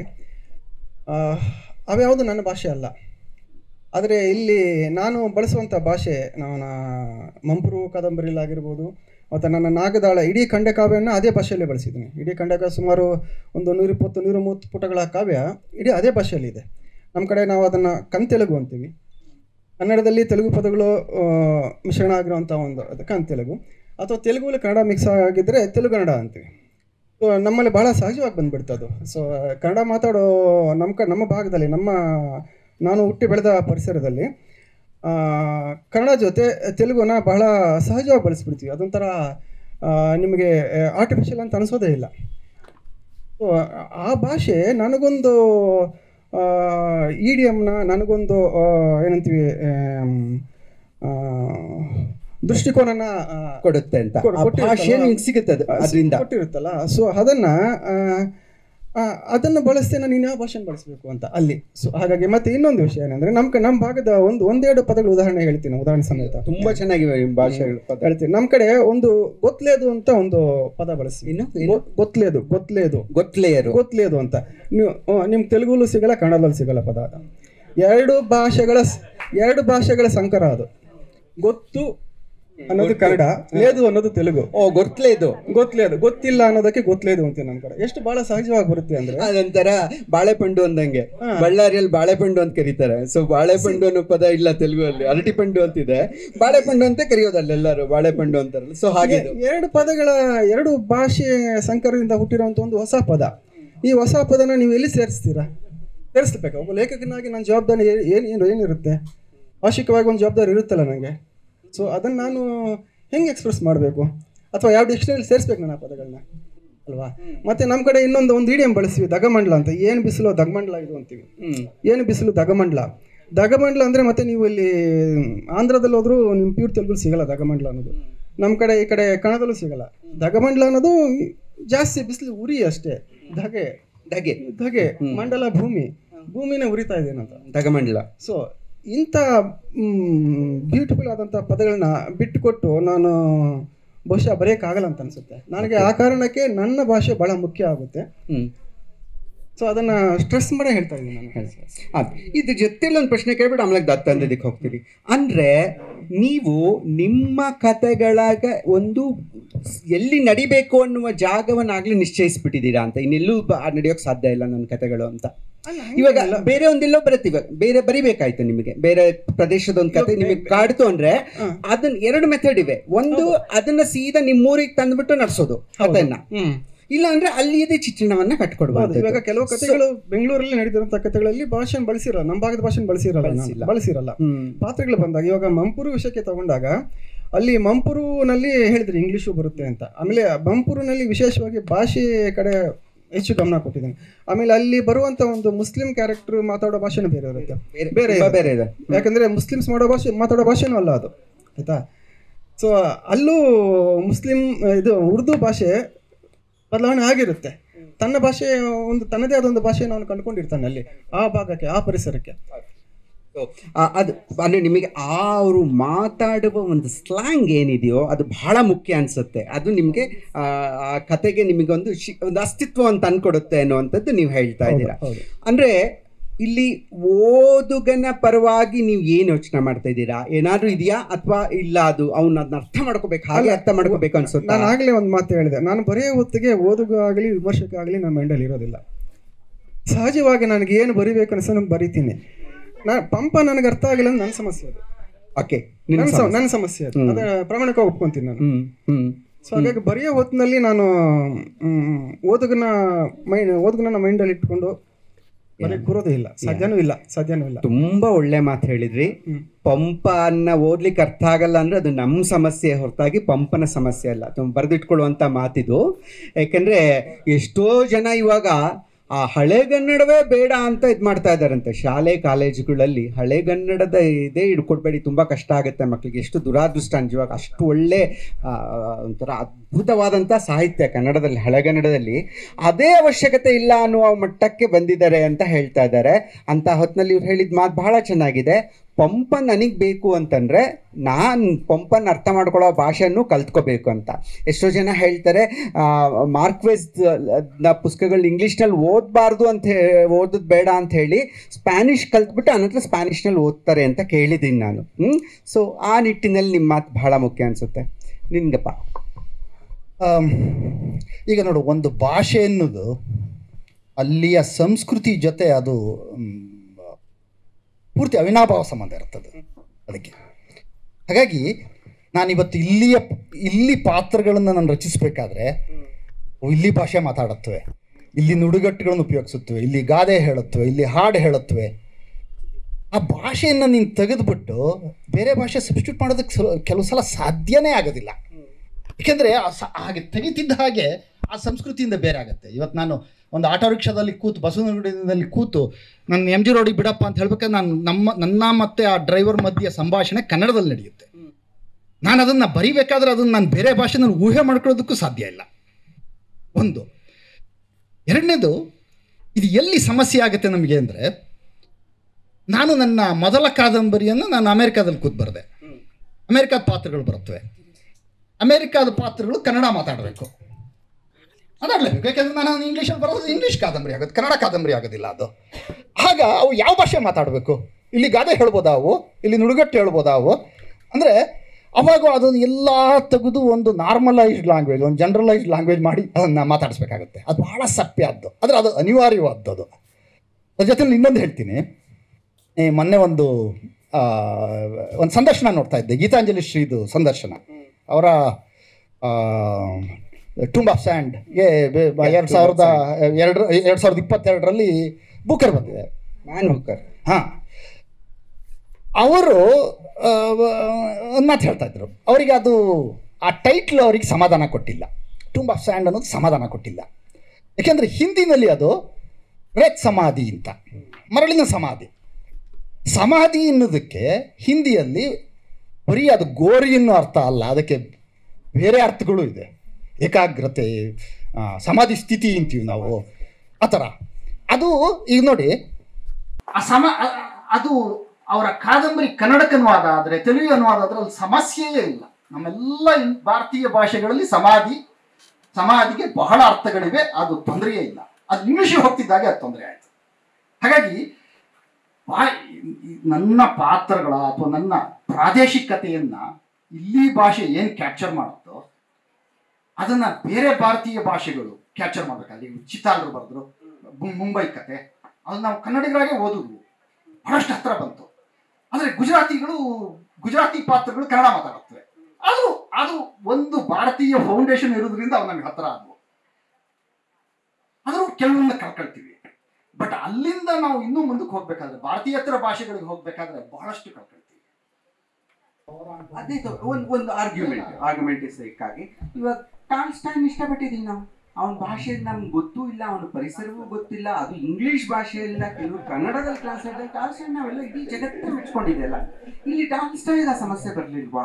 ಅವ್ಯಾವುದು ನನ್ನ ಭಾಷೆ ಅಲ್ಲ. ಆದರೆ ಇಲ್ಲಿ ನಾನು ಬಳಸುವಂಥ ಭಾಷೆ, ನನ್ನ ಮಂಪರು ಕಾದಂಬರಿಲಾಗಿರ್ಬೋದು ಮತ್ತು ನನ್ನ ನಾಗದಾಳ ಇಡೀ ಖಂಡಕಾವ್ಯವನ್ನು ಅದೇ ಭಾಷೆಯಲ್ಲೇ ಬಳಸಿದ್ದೀನಿ. ಇಡೀ ಖಂಡಕಾವ್ಯ ಸುಮಾರು ಒಂದು ನೂರಿಪ್ಪತ್ತು ನೂರ ಮೂವತ್ತು ಪುಟಗಳ ಕಾವ್ಯ ಇಡೀ ಅದೇ ಭಾಷೆಯಲ್ಲಿದೆ. ನಮ್ಮ ಕಡೆ ನಾವು ಅದನ್ನು ಕಂತೆಲುಗು ಅಂತೀವಿ. ಕನ್ನಡದಲ್ಲಿ ತೆಲುಗು ಪದಗಳು ಮಿಶ್ರಣ ಆಗಿರುವಂಥ ಒಂದು ಅದು ಕಂತೆಲುಗು. ಅಥವಾ ತೆಲುಗುಲಿ ಕನ್ನಡ ಮಿಕ್ಸ್ ಆಗಿದ್ದರೆ ತೆಲುಗನ್ನಡ ಅಂತೀವಿ. ಸೊ ನಮ್ಮಲ್ಲಿ ಭಾಳ ಸಹಜವಾಗಿ ಬಂದುಬಿಡ್ತು ಅದು. ಸೊ ಕನ್ನಡ ಮಾತಾಡೋ ನಮ್ಮ ಕ ನಮ್ಮ ಭಾಗದಲ್ಲಿ, ನಮ್ಮ ನಾನು ಹುಟ್ಟಿ ಬೆಳೆದ ಪರಿಸರದಲ್ಲಿ ಕನ್ನಡ ಜೊತೆ ತೆಲುಗುನ ಬಹಳ ಸಹಜವಾಗಿ ಬಳಸ್ಬಿಡ್ತೀವಿ. ಅದೊಂಥರ ನಿಮಗೆ ಆರ್ಟಿಫಿಷಿಯಲ್ ಅಂತ ಅನಿಸೋದೇ ಇಲ್ಲ. ಸೊ ಆ ಭಾಷೆ ನನಗೊಂದು ಇ ಡಿ ಎಮ್ನ ನನಗೊಂದು ಏನಂತೀವಿ ದೃಷ್ಟಿಕೋನನ ಕೊಡುತ್ತೆ ಅಂತ ಸಿಗುತ್ತೆ ಅದರಿಂದ ಕೊಟ್ಟಿರುತ್ತಲ್ಲ. ಸೊ ಅದನ್ನು ಅದನ್ನು ಬಳಸ್ತೇ ನಾನು ಇನ್ಯಾವ ಭಾಷೆನ ಬಳಸಬೇಕು ಅಂತ ಅಲ್ಲಿ. ಸೊ ಹಾಗಾಗಿ ಮತ್ತೆ ಇನ್ನೊಂದು ವಿಷಯ ಏನಂದ್ರೆ ನಮ್ಮ ನಮ್ಮ ಭಾಗದ ಒಂದು ಒಂದೆರಡು ಪದಗಳು ಉದಾಹರಣೆ ಹೇಳ್ತೀನಿ, ಉದಾಹರಣೆ ಸಮೇತ. ತುಂಬಾ ಚೆನ್ನಾಗಿವೆ ಭಾಷೆಗಳು ಹೇಳ್ತೀನಿ. ನಮ್ಮ ಕಡೆ ಒಂದು ಗೊತ್ಲೇದು ಅಂತ ಒಂದು ಪದ ಬಳಸ್ತೀವಿ. ಇನ್ನು ಗೊತ್ಲೇದು ಗೊತ್ಲೇದು ಗೊತ್ಲೇಯರು ಗೊತ್ಲೇದು ಅಂತ ನೀವು ನಿಮ್ ತೆಲುಗುಲು ಸಿಗಲ್ಲ, ಕನ್ನಡದಲ್ಲಿ ಸಿಗಲ್ಲ ಪದ. ಅದು ಎರಡು ಭಾಷೆಗಳ ಎರಡು ಭಾಷೆಗಳ ಸಂಕರ. ಅದು ಗೊತ್ತು ಅನ್ನೋದು ಕನ್ನಡ, ಲೇದು ಅನ್ನೋದು ತೆಲುಗು. ಓ ಗೊತ್ಲೇದು ಗೊತ್ಲೇದು ಗೊತ್ತಿಲ್ಲ ಅನ್ನೋದಕ್ಕೆ ಗೊತ್ಲೇದು ಅಂತ ನಮ್ಮ ಕಡೆ. ಎಷ್ಟು ಬಹಳ ಸಹಜವಾಗಿ ಬರುತ್ತೆ ಅಂದ್ರೆ ಅದೊಂಥರ ಬಾಳೆಪಂಡು ಅಂದಂಗೆ. ಬಳ್ಳಾರಿಯಲ್ಲಿ ಬಾಳೆಪಂಡು ಅಂತ ಕರೀತಾರೆ. ಸೊ ಬಾಳೆಪಂಡು ಅನ್ನೋ ಪದ ಇಲ್ಲ ತೆಲುಗಲ್ಲಿ, ಅರಟಿಪಂಡು ಅಂತಿದೆ, ಬಾಳೆಪಂಡು ಅಂತ ಕರೆಯೋದಲ್ಲ ಎಲ್ಲರೂ, ಬಾಳೆಪಂಡು ಅಂತಾರಲ್ಲ. ಸೊ ಹಾಗೆ ಎರಡು ಪದಗಳ ಎರಡು ಭಾಷೆ ಸಂಕರದಿಂದ ಹುಟ್ಟಿರುವಂತ ಒಂದು ಹೊಸ ಪದ. ಈ ಹೊಸ ಪದನ ನೀವು ಎಲ್ಲಿ ಸೇರಿಸ್ತೀರಾ? ಸೇರಿಸ್ಬೇಕು. ಒಬ್ಬ ಲೇಖಕನಾಗಿ ನನ್ನ ಜವಾಬ್ದಾರಿ ಏನು ಏನು ಏನಿರುತ್ತೆ, ಭಾಷಿಕವಾಗಿ ಒಂದು ಜವಾಬ್ದಾರಿ ಇರುತ್ತಲ್ಲ ನನಗೆ. ಸೊ ಅದನ್ನು ನಾನು ಹೆಂಗೆ ಎಕ್ಸ್ಪ್ರೆಸ್ ಮಾಡಬೇಕು, ಅಥವಾ ಯಾವ ಡಿಕ್ಷನರಿ ಸೇರಿಸ್ಬೇಕು ನಾನು ಆ ಪದಗಳನ್ನ ಅಲ್ವಾ? ಮತ್ತೆ ನಮ್ಮ ಕಡೆ ಇನ್ನೊಂದು ಒಂದು ಇಡಿಯಂ ಬಳಸ್ತೀವಿ, ದಗಮಂಡ್ಲ ಅಂತ. ಏನು ಬಿಸಿಲು ದಗಮಂಡ್ಲ ಇದು ಅಂತೀವಿ. ಏನು ಬಿಸಿಲು ದಗಮಂಡ್ಲ. ದಗಮಂಡ್ಲ ಅಂದರೆ ಮತ್ತೆ ನೀವು ಇಲ್ಲಿ ಆಂಧ್ರದಲ್ಲಿ ಹೋದ್ರೂ ನಿಮ್ಮ ಪ್ಯೂರ್ ತೆಲುಗು ಸಿಗಲ್ಲ ದಗಮಂಡ್ಲ ಅನ್ನೋದು. ನಮ್ಮ ಕಡೆ ಈ ಕಡೆ ಕನ್ನಡದಲ್ಲೂ ಸಿಗಲ್ಲ. ದಗಮಂಡ್ಲ ಅನ್ನೋದು ಜಾಸ್ತಿ ಬಿಸಿಲು ಉರಿ ಅಷ್ಟೇ. ಧಗೆ ಧಗೆ ಧಗೆ ಮಂಡಲ ಭೂಮಿ ಭೂಮಿನೇ ಉರಿತಾ ಇದೆ ಏನಂತ ದಗಮಂಡ್ಲ. ಸೊ ಇಂಥ ಬ್ಯೂಟಿಫುಲ್ ಆದಂಥ ಪದಗಳನ್ನ ಬಿಟ್ಟುಕೊಟ್ಟು ನಾನು ಬಹುಶಃ ಬರೆಯೋಕ್ಕಾಗಲ್ಲ ಅಂತ ಅನಿಸುತ್ತೆ ನನಗೆ. ಆ ಕಾರಣಕ್ಕೆ ನನ್ನ ಭಾಷೆ ಭಾಳ ಮುಖ್ಯ ಆಗುತ್ತೆ. ಸೊ ಅದನ್ನು ಸ್ಟ್ರೆಸ್ ಮಾಡೇ ಹೇಳ್ತಾ ಇದ್ದೀನಿ ನಾನು. ಅದು ಇದ್ರ ಜೊತೆಲಿ ಒಂದು ಪ್ರಶ್ನೆ ಕೇಳ್ಬಿಟ್ಟು ಆಮೇಲೆ ದತ್ತಂದಕ್ಕೆ ಹೋಗ್ತೀರಿ. ಅಂದರೆ ನೀವು ನಿಮ್ಮ ಕಥೆಗಳಾಗ ಒಂದು ಎಲ್ಲಿ ನಡಿಬೇಕು ಅನ್ನುವ ಜಾಗವನ್ನಾಗಲಿ ನಿಶ್ಚಯಿಸ್ಬಿಟ್ಟಿದ್ದೀರಾ ಅಂತ, ಇನ್ನೆಲ್ಲೂ ನಡೆಯೋಕ್ಕೆ ಸಾಧ್ಯ ಇಲ್ಲ ನನ್ನ ಕಥೆಗಳು ಅಂತ. ಇವಾಗ ಬೇರೆ ಒಂದೆಲ್ಲೋ ಬರುತ್ತೀವ, ಬೇರೆ ಬರಿಬೇಕಾಯ್ತು ನಿಮಗೆ, ಬೇರೆ ಪ್ರದೇಶದ ಒಂದು ಕತೆ ನಿಮಗೆ ಕಾಡ್ತು ಅಂದ್ರೆ ಅದನ್ನ ಎರಡು ಮೆಥಡ್ ಇವೆ. ಒಂದು ಅದನ್ನ ಸೀದಾ ನಿಮ್ಮೂರಿಗೆ ತಂದ್ಬಿಟ್ಟು ನಡೆಸೋದು ಕಥೆಯನ್ನ, ಇಲ್ಲ ಅಂದ್ರೆ ಅಲ್ಲಿಯದೇ ಚಿತ್ರಣವನ್ನ ಕಟ್ಕೊಡ್ಬೋದು. ಇವಾಗ ಕೆಲವು ಕಥೆಗಳು ಬೆಂಗಳೂರಲ್ಲಿ ನಡೆದಿರುವಂತಹ ಕಥೆಗಳಲ್ಲಿ ಭಾಷೆನ ಬಳಸಿರಲ್ಲ, ನಮ್ಮ ಭಾಗದ ಭಾಷೆನ ಬಳಸಿರಲ್ಲ ಬಳಸಿರಲ್ಲ ಪಾತ್ರಗಳು ಬಂದಾಗ. ಇವಾಗ ಮಂಪುರು ವಿಷಯಕ್ಕೆ ತಗೊಂಡಾಗ ಅಲ್ಲಿ ಮಂಪುರುನಲ್ಲಿ ಹೇಳಿದ್ರಿ ಇಂಗ್ಲಿಷು ಬರುತ್ತೆ ಅಂತ. ಆಮೇಲೆ ಮಂಪುರಿನಲ್ಲಿ ವಿಶೇಷವಾಗಿ ಭಾಷೆ ಕಡೆ ಹೆಚ್ಚು ಗಮನ ಕೊಟ್ಟಿದ್ದೀನಿ. ಆಮೇಲೆ ಅಲ್ಲಿ ಬರುವಂತ ಒಂದು ಮುಸ್ಲಿಂ ಕ್ಯಾರೆಕ್ಟರ್ ಮಾತಾಡೋ ಭಾಷೆನೂ ಬೇರೆ ಇರುತ್ತೆ, ಬೇರೆ ಬೇರೆ ಇದೆ. ಯಾಕಂದ್ರೆ ಮುಸ್ಲಿಮ್ಸ್ ಮಾಡೋ ಭಾಷೆ ಮಾತಾಡೋ ಭಾಷೆನೂ ಅಲ್ಲ ಅದು, ಆಯ್ತಾ? ಸೊ ಅಲ್ಲೂ ಮುಸ್ಲಿಂ ಇದು ಉರ್ದು ಭಾಷೆ ಬದಲಾವಣೆ ಆಗಿರುತ್ತೆ. ತನ್ನ ಭಾಷೆ ಒಂದು ತನ್ನದೇ ಆದ ಒಂದು ಭಾಷೆಯನ್ನು ಅವನು ಕಂಡುಕೊಂಡಿರ್ತಾನೆ ಅಲ್ಲಿ, ಆ ಭಾಗಕ್ಕೆ, ಆ ಪರಿಸರಕ್ಕೆ. ಅದು ಅಂದರೆ ನಿಮಗೆ ಆ ಅವರು ಮಾತಾಡುವ ಒಂದು ಸ್ಲ್ಯಾಂಗ್ ಏನಿದೆಯೋ ಅದು ಬಹಳ ಮುಖ್ಯ ಅನಿಸುತ್ತೆ. ಅದು ನಿಮಗೆ ಆ ಕತೆಗೆ ನಿಮಗೊಂದು ಶಿ ಒಂದು ಅಸ್ತಿತ್ವ ಅಂತ ಅನ್ಕೊಡುತ್ತೆ ಅನ್ನುವಂಥದ್ದು ನೀವು ಹೇಳ್ತಾ ಇದ್ದೀರಾ. ಅಂದರೆ ಇಲ್ಲಿ ಓದುಗನ ಪರವಾಗಿ ನೀವು ಏನು ಯೋಚನೆ ಮಾಡ್ತಾ ಇದ್ದೀರಾ? ಏನಾದರೂ ಇದೆಯಾ ಅಥವಾ ಇಲ್ಲ ಅದು ಅವನ್ನ ಅದನ್ನ ಅರ್ಥ ಮಾಡ್ಕೋಬೇಕು, ಹಾಗೆ ಅರ್ಥ ಮಾಡ್ಕೋಬೇಕು ಅನ್ಸುತ್ತೆ? ನಾನು ಆಗಲೇ ಒಂದು ಮಾತು ಹೇಳಿದೆ, ನಾನು ಬರೆಯೋ ಹೊತ್ತಿಗೆ ಓದುಗ ಆಗಲಿ ವಿಮರ್ಶಕ ಆಗಲಿ ನನ್ನ ಮೈಂಡಲ್ಲಿ ಇರೋದಿಲ್ಲ. ಸಹಜವಾಗಿ ನನಗೆ ಏನು ಬರಿಬೇಕು ಅನ್ಸೋ ನಾನು ಬರಿತೀನಿ. ನಾ ಪಂಪ ನನಗೆ ಅರ್ಥ ಆಗಿಲ್ಲ ನನ್ನ ಸಮಸ್ಯೆ ಅದು. ಓಕೆ, ನನ್ನ ಸಮಸ್ಯೆ ಅದು, ಅದೇ ಪ್ರಾಮಾಣಿಕವಾಗಿ ಒಪ್ಕೊಂತೀನಿ ನಾನು. ಸೊ ಹಾಗಾಗಿ ಬರೆಯೋ ಹೊತ್ತಿನಲ್ಲಿ ನಾನು ಓದುಗನ ಮೈಂಡ್ ಓದುಗನ ಮೈಂಡಲ್ಲಿ ಇಟ್ಕೊಂಡು ಬರೀ ಕೂರೋದೇ ಇಲ್ಲ, ಸಾಧ್ಯನೂ ಇಲ್ಲ ಸಾಧ್ಯನೂ ಇಲ್ಲ. ತುಂಬಾ ಒಳ್ಳೆ ಮಾತು ಹೇಳಿದ್ರಿ. ಪಂಪನ್ನ ಓದ್ಲಿಕ್ಕೆ ಅರ್ಥ ಆಗಲ್ಲ ಅಂದ್ರೆ ಅದು ನಮ್ಮ ಸಮಸ್ಯೆ ಹೊರತಾಗಿ ಪಂಪನ ಸಮಸ್ಯೆ ಅಲ್ಲ. ತುಂಬ ಬರೆದಿಟ್ಕೊಳ್ಳುವಂಥ ಮಾತಿದು. ಯಾಕೆಂದ್ರೆ ಎಷ್ಟೋ ಜನ ಇವಾಗ ಆ ಹಳೆಗನ್ನಡವೇ ಬೇಡ ಅಂತ ಇದು ಮಾಡ್ತಾ ಇದ್ದಾರಂತೆ. ಶಾಲೆ ಕಾಲೇಜುಗಳಲ್ಲಿ ಹಳೆಗನ್ನಡದ ಇದೇ ಹಿಡ್ಕೊಡ್ಬೇಡಿ, ತುಂಬ ಕಷ್ಟ ಆಗುತ್ತೆ ಮಕ್ಕಳಿಗೆ. ಎಷ್ಟು ದುರಾದೃಷ್ಟ ನಿಜವಾಗ. ಅಷ್ಟು ಒಳ್ಳೆ ಒಂಥರ ಅದ್ಭುತವಾದಂಥ ಸಾಹಿತ್ಯ ಕನ್ನಡದಲ್ಲಿ, ಹಳೆಗನ್ನಡದಲ್ಲಿ ಅದೇ ಅವಶ್ಯಕತೆ ಇಲ್ಲ ಅನ್ನುವ ಮಟ್ಟಕ್ಕೆ ಬಂದಿದ್ದಾರೆ ಅಂತ ಹೇಳ್ತಾ ಇದ್ದಾರೆ. ಅಂತ ಹೊತ್ತಿನಲ್ಲಿ ಇವ್ರು ಹೇಳಿದ ಮಾತು ಬಹಳ ಚೆನ್ನಾಗಿದೆ. ಪಂಪ ನನಗೆ ಬೇಕು ಅಂತಂದರೆ ನಾನು ಪಂಪನ್ನು ಅರ್ಥ ಮಾಡ್ಕೊಳ್ಳೋ ಭಾಷೆಯನ್ನು ಕಲ್ತ್ಕೋಬೇಕು ಅಂತ. ಎಷ್ಟೋ ಜನ ಹೇಳ್ತಾರೆ ಮಾರ್ಕ್ವೆಸ್ ನ ಪುಸ್ತಕಗಳು ಇಂಗ್ಲೀಷ್ನಲ್ಲಿ ಓದಬಾರ್ದು ಅಂತ ಓದೋದು ಬೇಡ ಅಂತ ಹೇಳಿ ಸ್ಪ್ಯಾನಿಷ್ ಕಲ್ತ್ಬಿಟ್ಟು ಅನಂತರ ಸ್ಪ್ಯಾನಿಷ್ನಲ್ಲಿ ಓದ್ತಾರೆ ಅಂತ ಕೇಳಿದ್ದೀನಿ ನಾನು. ಹ್ಞೂ ಸೊ ಆ ನಿಟ್ಟಿನಲ್ಲಿ ನಿಮ್ಮ ಮಾತು ಬಹಳ ಮುಖ್ಯ ಅನಿಸುತ್ತೆ. ನಿನ್ಗಪ್ಪ ಈಗ ನೋಡು, ಒಂದು ಭಾಷೆ ಎನ್ನುವುದು ಅಲ್ಲಿಯ ಸಂಸ್ಕೃತಿ ಜೊತೆ ಅದು ಪೂರ್ತಿ ಅವಿನಾಭಾವ ಸಂಬಂಧ ಇರ್ತದೆ ಅದಕ್ಕೆ. ಹಾಗಾಗಿ ನಾನಿವತ್ತು ಇಲ್ಲಿಯ ಇಲ್ಲಿ ಪಾತ್ರಗಳನ್ನು ನಾನು ರಚಿಸಬೇಕಾದ್ರೆ ಇಲ್ಲಿ ಭಾಷೆ ಮಾತಾಡುತ್ತವೆ, ಇಲ್ಲಿ ನುಡಿಗಟ್ಟುಗಳನ್ನು ಉಪಯೋಗಿಸುತ್ತವೆ, ಇಲ್ಲಿ ಗಾದೆ ಹೇಳುತ್ತವೆ, ಇಲ್ಲಿ ಹಾಡು ಹೇಳುತ್ತವೆ. ಆ ಭಾಷೆಯನ್ನು ನೀನು ತೆಗೆದುಬಿಟ್ಟು ಬೇರೆ ಭಾಷೆ ಸಬ್ಸ್ಟಿಟ್ಯೂಟ್ ಮಾಡೋದಕ್ಕೆ ಕೆಲವು ಸಲ ಸಾಧ್ಯನೇ ಆಗೋದಿಲ್ಲ. ಏಕೆಂದರೆ ಹಾಗೆ ತೆಗಿತಿದ್ದ ಹಾಗೆ ಆ ಸಂಸ್ಕೃತಿಯಿಂದ ಬೇರೆ ಆಗುತ್ತೆ. ಇವತ್ತು ನಾನು ಒಂದು ಆಟೋ ರಿಕ್ಷಾದಲ್ಲಿ ಕೂತು ಬಸವನಗುಡಿಯಲ್ಲಿ ಕೂತು ನನ್ನ ಎಮ್ ಜಿ ರೋಡಿಗೆ ಬಿಡಪ್ಪ ಅಂತ ಹೇಳ್ಬೇಕಾದ್ರೆ ನಾನು ನಮ್ಮ ನನ್ನ ಮತ್ತು ಆ ಡ್ರೈವರ್ ಮಧ್ಯೆ ಸಂಭಾಷಣೆ ಕನ್ನಡದಲ್ಲಿ ನಡೆಯುತ್ತೆ. ನಾನು ಅದನ್ನು ಬರಿಬೇಕಾದ್ರೆ ಅದನ್ನು ನಾನು ಬೇರೆ ಭಾಷೆ ನಾನು ಊಹೆ ಮಾಡ್ಕೊಳ್ಳೋದಕ್ಕೂ ಸಾಧ್ಯ ಇಲ್ಲ. ಒಂದು. ಎರಡನೇದು, ಇದು ಎಲ್ಲಿ ಸಮಸ್ಯೆ ಆಗುತ್ತೆ ನಮಗೆ ಅಂದರೆ, ನಾನು ನನ್ನ ಮೊದಲ ಕಾದಂಬರಿಯನ್ನು ನಾನು ಅಮೇರಿಕಾದಲ್ಲಿ ಕೂತು ಬರೆದೆ. ಅಮೇರಿಕಾದ ಪಾತ್ರಗಳು ಬರುತ್ತವೆ. ಅಮೇರಿಕಾದ ಪಾತ್ರಗಳು ಕನ್ನಡ ಮಾತಾಡಬೇಕು, ಮಾತಾಡಲೇಬೇಕು. ಯಾಕೆಂದರೆ ನಾನು ಇಂಗ್ಲೀಷಲ್ಲಿ ಬರೋದು ಇಂಗ್ಲೀಷ್ ಕಾದಂಬರಿ ಆಗೋದು, ಕನ್ನಡ ಕಾದಂಬರಿ ಆಗೋದಿಲ್ಲ ಅದು. ಆಗ ಅವು ಯಾವ ಭಾಷೆ ಮಾತಾಡಬೇಕು? ಇಲ್ಲಿ ಗಾದೆ ಹೇಳ್ಬೋದಾ ಅವು? ಇಲ್ಲಿ ನುಡುಗಟ್ಟು ಹೇಳ್ಬೋದಾ ಅವು? ಅಂದರೆ ಅವಾಗ ಅದನ್ನು ಎಲ್ಲ ತೆಗೆದು ಒಂದು ನಾರ್ಮಲೈಸ್ಡ್ ಲ್ಯಾಂಗ್ವೇಜ್, ಒಂದು ಜನರಲೈಸ್ಡ್ ಲ್ಯಾಂಗ್ವೇಜ್ ಮಾಡಿ ಅದನ್ನು ಮಾತಾಡಿಸ್ಬೇಕಾಗುತ್ತೆ. ಅದು ಭಾಳ ಸತ್ಯದ್ದು, ಆದರೆ ಅದು ಅನಿವಾರ್ಯವಾದ್ದು. ಅದು ಅದ್ರ ಜೊತೆಲಿ ಇನ್ನೊಂದು ಹೇಳ್ತೀನಿ. ಮೊನ್ನೆ ಒಂದು ಒಂದು ಸಂದರ್ಶನ ನೋಡ್ತಾ ಇದ್ದೆ, ಗೀತಾಂಜಲಿ ಶ್ರೀದು ಸಂದರ್ಶನ. ಅವರ ಟೂಂಬ್ ಆಫ್ ಸ್ಯಾಂಡ್ಗೆ ಎರಡು ಸಾವಿರದ ಎರಡು ಎರಡು ಸಾವಿರದ ಇಪ್ಪತ್ತೆರಡರಲ್ಲಿ ಬುಕ್ಕರ್ ಬಂದಿದೆ, ಮ್ಯಾನ್ ಬುಕ್ಕರ್. ಹಾಂ, ಅವರು ಒಂದು ಮಾತು ಹೇಳ್ತಾ ಇದ್ರು. ಅವರಿಗೆ ಅದು ಆ ಟೈಟ್ಲ್ ಅವರಿಗೆ ಸಮಾಧಾನ ಕೊಟ್ಟಿಲ್ಲ. ಟೂಂಬ್ ಆಫ್ ಸ್ಯಾಂಡ್ ಅನ್ನೋದು ಸಮಾಧಾನ ಕೊಟ್ಟಿಲ್ಲ. ಯಾಕೆಂದರೆ ಹಿಂದಿನಲ್ಲಿ ಅದು ರೇತ್ ಸಮಾಧಿ ಅಂತ, ಮರಳಿನ ಸಮಾಧಿ. ಸಮಾಧಿ ಅನ್ನೋದಕ್ಕೆ ಹಿಂದಿಯಲ್ಲಿ ಬರೀ ಅದು ಗೋರಿ ಅನ್ನೋ ಅರ್ಥ ಅಲ್ಲ, ಅದಕ್ಕೆ ಬೇರೆ ಅರ್ಥಗಳು ಇದೆ. ಏಕಾಗ್ರತೆ, ಸಮಾಧಿ ಸ್ಥಿತಿ ಅಂತೀವಿ ನಾವು, ಆ ಥರ. ಅದು ಈಗ ನೋಡಿ, ಆ ಸಮ ಅದು ಅವರ ಕಾದಂಬರಿ ಕನ್ನಡಕ್ಕೆ ಅನುವಾದ ಆದರೆ, ತೆಲುಗು ಅನುವಾದ ಆದರೆ ಅಲ್ಲಿ ಸಮಸ್ಯೆಯೇ ಇಲ್ಲ. ನಮ್ಮೆಲ್ಲ ಭಾರತೀಯ ಭಾಷೆಗಳಲ್ಲಿ ಸಮಾಧಿ ಸಮಾಧಿಗೆ ಬಹಳ ಅರ್ಥಗಳಿವೆ, ಅದು ತೊಂದರೆಯೇ ಇಲ್ಲ. ಅದು ಇಂಗ್ಲೀಷಿಗೆ ಹೋಗ್ತಿದ್ದಾಗೆ ಅದು ತೊಂದರೆ ಆಯಿತು. ಹಾಗಾಗಿ ನನ್ನ ಪಾತ್ರಗಳ ಅಥವಾ ನನ್ನ ಪ್ರಾದೇಶಿಕತೆಯನ್ನು ಇಲ್ಲಿ ಭಾಷೆ ಏನು ಕ್ಯಾಪ್ಚರ್ ಮಾಡುತ್ತೋ ಅದನ್ನು ಬೇರೆ ಭಾರತೀಯ ಭಾಷೆಗಳು ಕ್ಯಾಪ್ಚರ್ ಮಾಡಬೇಕಾದ್ರೆ, ಚಿತ್ತಾಲರು ಬರೆದ್ರು ಮುಂಬೈ ಕತೆ, ಅದು ನಾವು ಕನ್ನಡಿಗರಾಗೆ ಓದಿದ್ವು, ಬಹಳಷ್ಟು ಹತ್ತಿರ ಬಂತು. ಆದರೆ ಗುಜರಾತಿಗಳು ಗುಜರಾತಿ ಪಾತ್ರಗಳು ಕನ್ನಡ ಮಾತಾಡುತ್ತವೆ. ಅದು ಅದು ಒಂದು ಭಾರತೀಯ ಫೌಂಡೇಶನ್ ಇರೋದ್ರಿಂದ ಅವು ನಮ್ಗೆ ಹತ್ತಿರ ಆದವು. ಆದರೂ ಕೆಲವೊಂದು ಕಳ್ಕೊಳ್ತೀವಿ. ಬಟ್ ಅಲ್ಲಿಂದ ನಾವು ಇನ್ನೂ ಮುಂದಕ್ಕೆ ಹೋಗ್ಬೇಕಾದ್ರೆ, ಭಾರತೀಯೇತರ ಭಾಷೆಗಳಿಗೆ ಹೋಗ್ಬೇಕಾದ್ರೆ ಬಹಳಷ್ಟು ಕಳ್ಕೊಳ್ತೀವಿ. ಅದೇ ಒಂದು ಒಂದು ಆರ್ಗ್ಯುಮೆಂಟ್ ಆರ್ಗ್ಯುಮೆಂಟ್ ಸೈಕಾಗಿ ಇವಾಗ ಟಾಲ್ಸ್ಟಾಯ್ನ ಇಷ್ಟಪಟ್ಟಿದ್ದೀವಿ ನಾವು. ಅವನ ಭಾಷೆ ನಮ್ಗೆ ಗೊತ್ತೂ ಇಲ್ಲ, ಅವನ ಪರಿಸರವೂ ಗೊತ್ತಿಲ್ಲ, ಅದು ಇಂಗ್ಲಿಷ್ ಭಾಷೆಯಲ್ಲ, ಕೆಲವು ಕನ್ನಡದಲ್ಲಿ ಟ್ರಾನ್ಸ್ಲೇಟ್ ಆಗಿ ಟಾಲ್ಸ್ಟಾಯ್ ನಾವೆಲ್ಲ ಇಡೀ ಜಗತ್ತೇ ಮೆಚ್ಕೊಂಡಿದೆಯಲ್ಲ. ಇಲ್ಲಿ ಟಾಲ್ಸ್ಟಾಯ್ದ ಸಮಸ್ಯೆ ಬರಲಿಲ್ವಾ?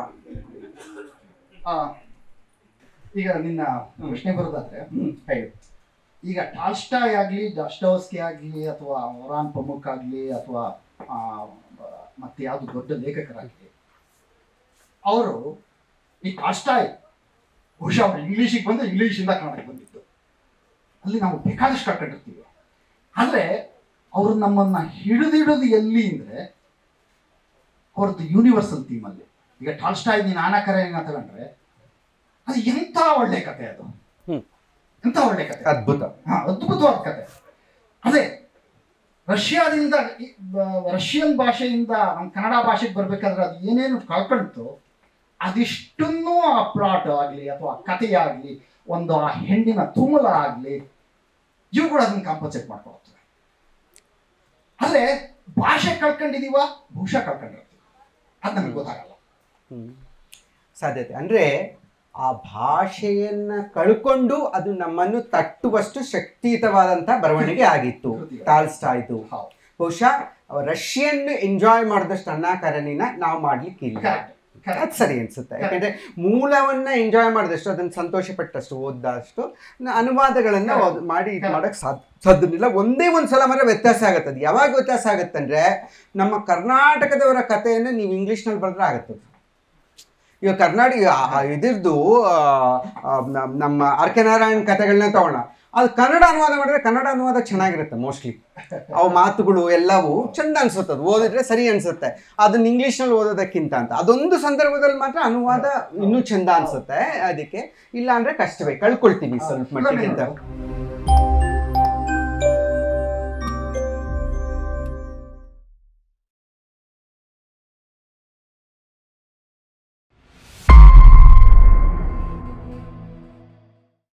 ಈಗ ನಿನ್ನ ಪ್ರಶ್ನೆ ಬರೋದಾದ್ರೆ, ಈಗ ಟಾಲ್ಸ್ಟಾಯ್ ಆಗಲಿ, ಡಾಸ್ಟೋವ್ಸ್ಕಿ ಆಗಲಿ, ಅಥವಾ ಒರಾನ್ ಪಮುಕ್ ಆಗಲಿ, ಅಥವಾ ಮತ್ತೆ ಯಾವುದು ದೊಡ್ಡ ಲೇಖಕರಾಗಲಿ, ಅವರು ಈ ಟಾಲ್ಸ್ಟಾಯ್ ಬಹುಶಃ ಅವರು ಇಂಗ್ಲೀಷಿಗೆ ಬಂದು ಇಂಗ್ಲೀಷಿಂದ ಕನ್ನಡಕ್ಕೆ ಬಂದಿತ್ತು. ಅಲ್ಲಿ ನಾವು ಬೇಕಾದಷ್ಟು ಕಳ್ಕೊಂಡಿರ್ತೀವಿ. ಆದರೆ ಅವರು ನಮ್ಮನ್ನು ಹಿಡಿದಿಡೋದು ಎಲ್ಲಿ ಅಂದರೆ ಅವ್ರದ್ದು ಯೂನಿವರ್ಸಲ್ ಥೀಮಲ್ಲಿ. ಈಗ ಟಾಲ್ಸ್ಟಾಯ್ ನೀನು ಆನಾ ಕರೆನಿನಾ ತಗೊಂಡ್ರೆ ಅದು ಎಂಥ ಒಳ್ಳೆ ಕತೆ, ಅದು ಎಂಥ ಒಳ್ಳೆ ಕತೆ, ಅದ್ಭುತ, ಹಾಂ ಅದ್ಭುತವಾದ ಕತೆ. ಅದೇ ರಷ್ಯಾದಿಂದ ರಷ್ಯನ್ ಭಾಷೆಯಿಂದ ನಮ್ಮ ಕನ್ನಡ ಭಾಷೆಗೆ ಬರಬೇಕಾದ್ರೆ ಅದು ಏನೇನು ಕಳ್ಕೊಳ್ತು ಅದಿಷ್ಟನ್ನೂ ಆ ಪ್ಲಾಟ್ ಆಗಲಿ ಅಥವಾ ಕಥೆಯಾಗಲಿ, ಒಂದು ಆ ಹೆಣ್ಣಿನ ತುಮುಲ ಆಗಲಿ, ಇವುಗಳು ಅದನ್ನು ಕಾಂಪನ್ಸೇಟ್ ಮಾಡ್ಕೊಳ್ತವೆ. ಆದರೆ ಭಾಷೆ ಕಳ್ಕೊಂಡಿದೀವ, ಬಹುಶಃ ಕಳ್ಕೊಂಡಿರ್ತೀವಿ, ಅದು ನಮಗೆ ಗೊತ್ತಾಗಲ್ಲ. ಸಾಧ್ಯತೆ ಅಂದರೆ ಆ ಭಾಷೆಯನ್ನ ಕಳ್ಕೊಂಡು ಅದು ನಮ್ಮನ್ನು ತಟ್ಟುವಷ್ಟು ಶಕ್ತಿಯುತವಾದಂಥ ಬರವಣಿಗೆ ಆಗಿತ್ತು ಟಾಲ್ಸ್ಟಾಯ್ದು. ಬಹುಶಃ ರಷ್ಯನ್ ಎಂಜಾಯ್ ಮಾಡಿದಷ್ಟು ಅಣ್ಣಾ ಕರೆನಿನಾ ನಾವು ಮಾಡ್ಲಿಕ್ಕಿಲ್ಲ. ಅದು ಸರಿ ಅನ್ಸುತ್ತೆ. ಯಾಕಂದ್ರೆ ಮೂಲವನ್ನ ಎಂಜಾಯ್ ಮಾಡಿದಷ್ಟು, ಅದನ್ನ ಸಂತೋಷ ಪಟ್ಟಷ್ಟು, ಓದ್ದಷ್ಟು ಅನುವಾದಗಳನ್ನ ಮಾಡಿ ಇದು ಮಾಡಕ್ ಸಾಧ್ಯನಿಲ್ಲ. ಒಂದೇ ಒಂದು ಸಲ ಮಾತ್ರ ವ್ಯತ್ಯಾಸ ಆಗುತ್ತೆ. ಅದು ಯಾವಾಗ ವ್ಯತ್ಯಾಸ ಆಗುತ್ತಂದ್ರೆ, ನಮ್ಮ ಕರ್ನಾಟಕದವರ ಕಥೆಯನ್ನು ನೀವು ಇಂಗ್ಲೀಷ್ನಲ್ಲಿ ಬರೆದ್ರೆ ಆಗುತ್ತೆ. ಇವಾಗ ಕರ್ನಾಟಕ ಇದ್ರದ್ದು ನಮ್ಮ ಆರ್ ಕೆ ನಾರಾಯಣ್ ಕಥೆಗಳನ್ನ ತಗೋಣ, ಅದು ಕನ್ನಡ ಅನುವಾದ ಮಾಡಿದ್ರೆ ಕನ್ನಡ ಅನುವಾದ ಚೆನ್ನಾಗಿರುತ್ತೆ. ಮೋಸ್ಟ್ಲಿ ಅವು ಮಾತುಗಳು ಎಲ್ಲವೂ ಚಂದ ಅನ್ಸುತ್ತೆ, ಅದು ಓದಿದ್ರೆ ಸರಿ ಅನ್ಸುತ್ತೆ. ಅದನ್ನ ಇಂಗ್ಲೀಷ್ನಲ್ಲಿ ಓದೋದಕ್ಕಿಂತ ಅಂತ ಅದೊಂದು ಸಂದರ್ಭದಲ್ಲಿ ಮಾತ್ರ ಅನುವಾದ ಇನ್ನೂ ಚಂದ ಅನ್ಸುತ್ತೆ. ಅದಕ್ಕೆ ಇಲ್ಲ ಅಂದ್ರೆ ಕಷ್ಟವೇ, ಕಳ್ಕೊಳ್ತೀವಿ ಸ್ವಲ್ಪ ಮಟ್ಟಿಗೆ ಅಂತ.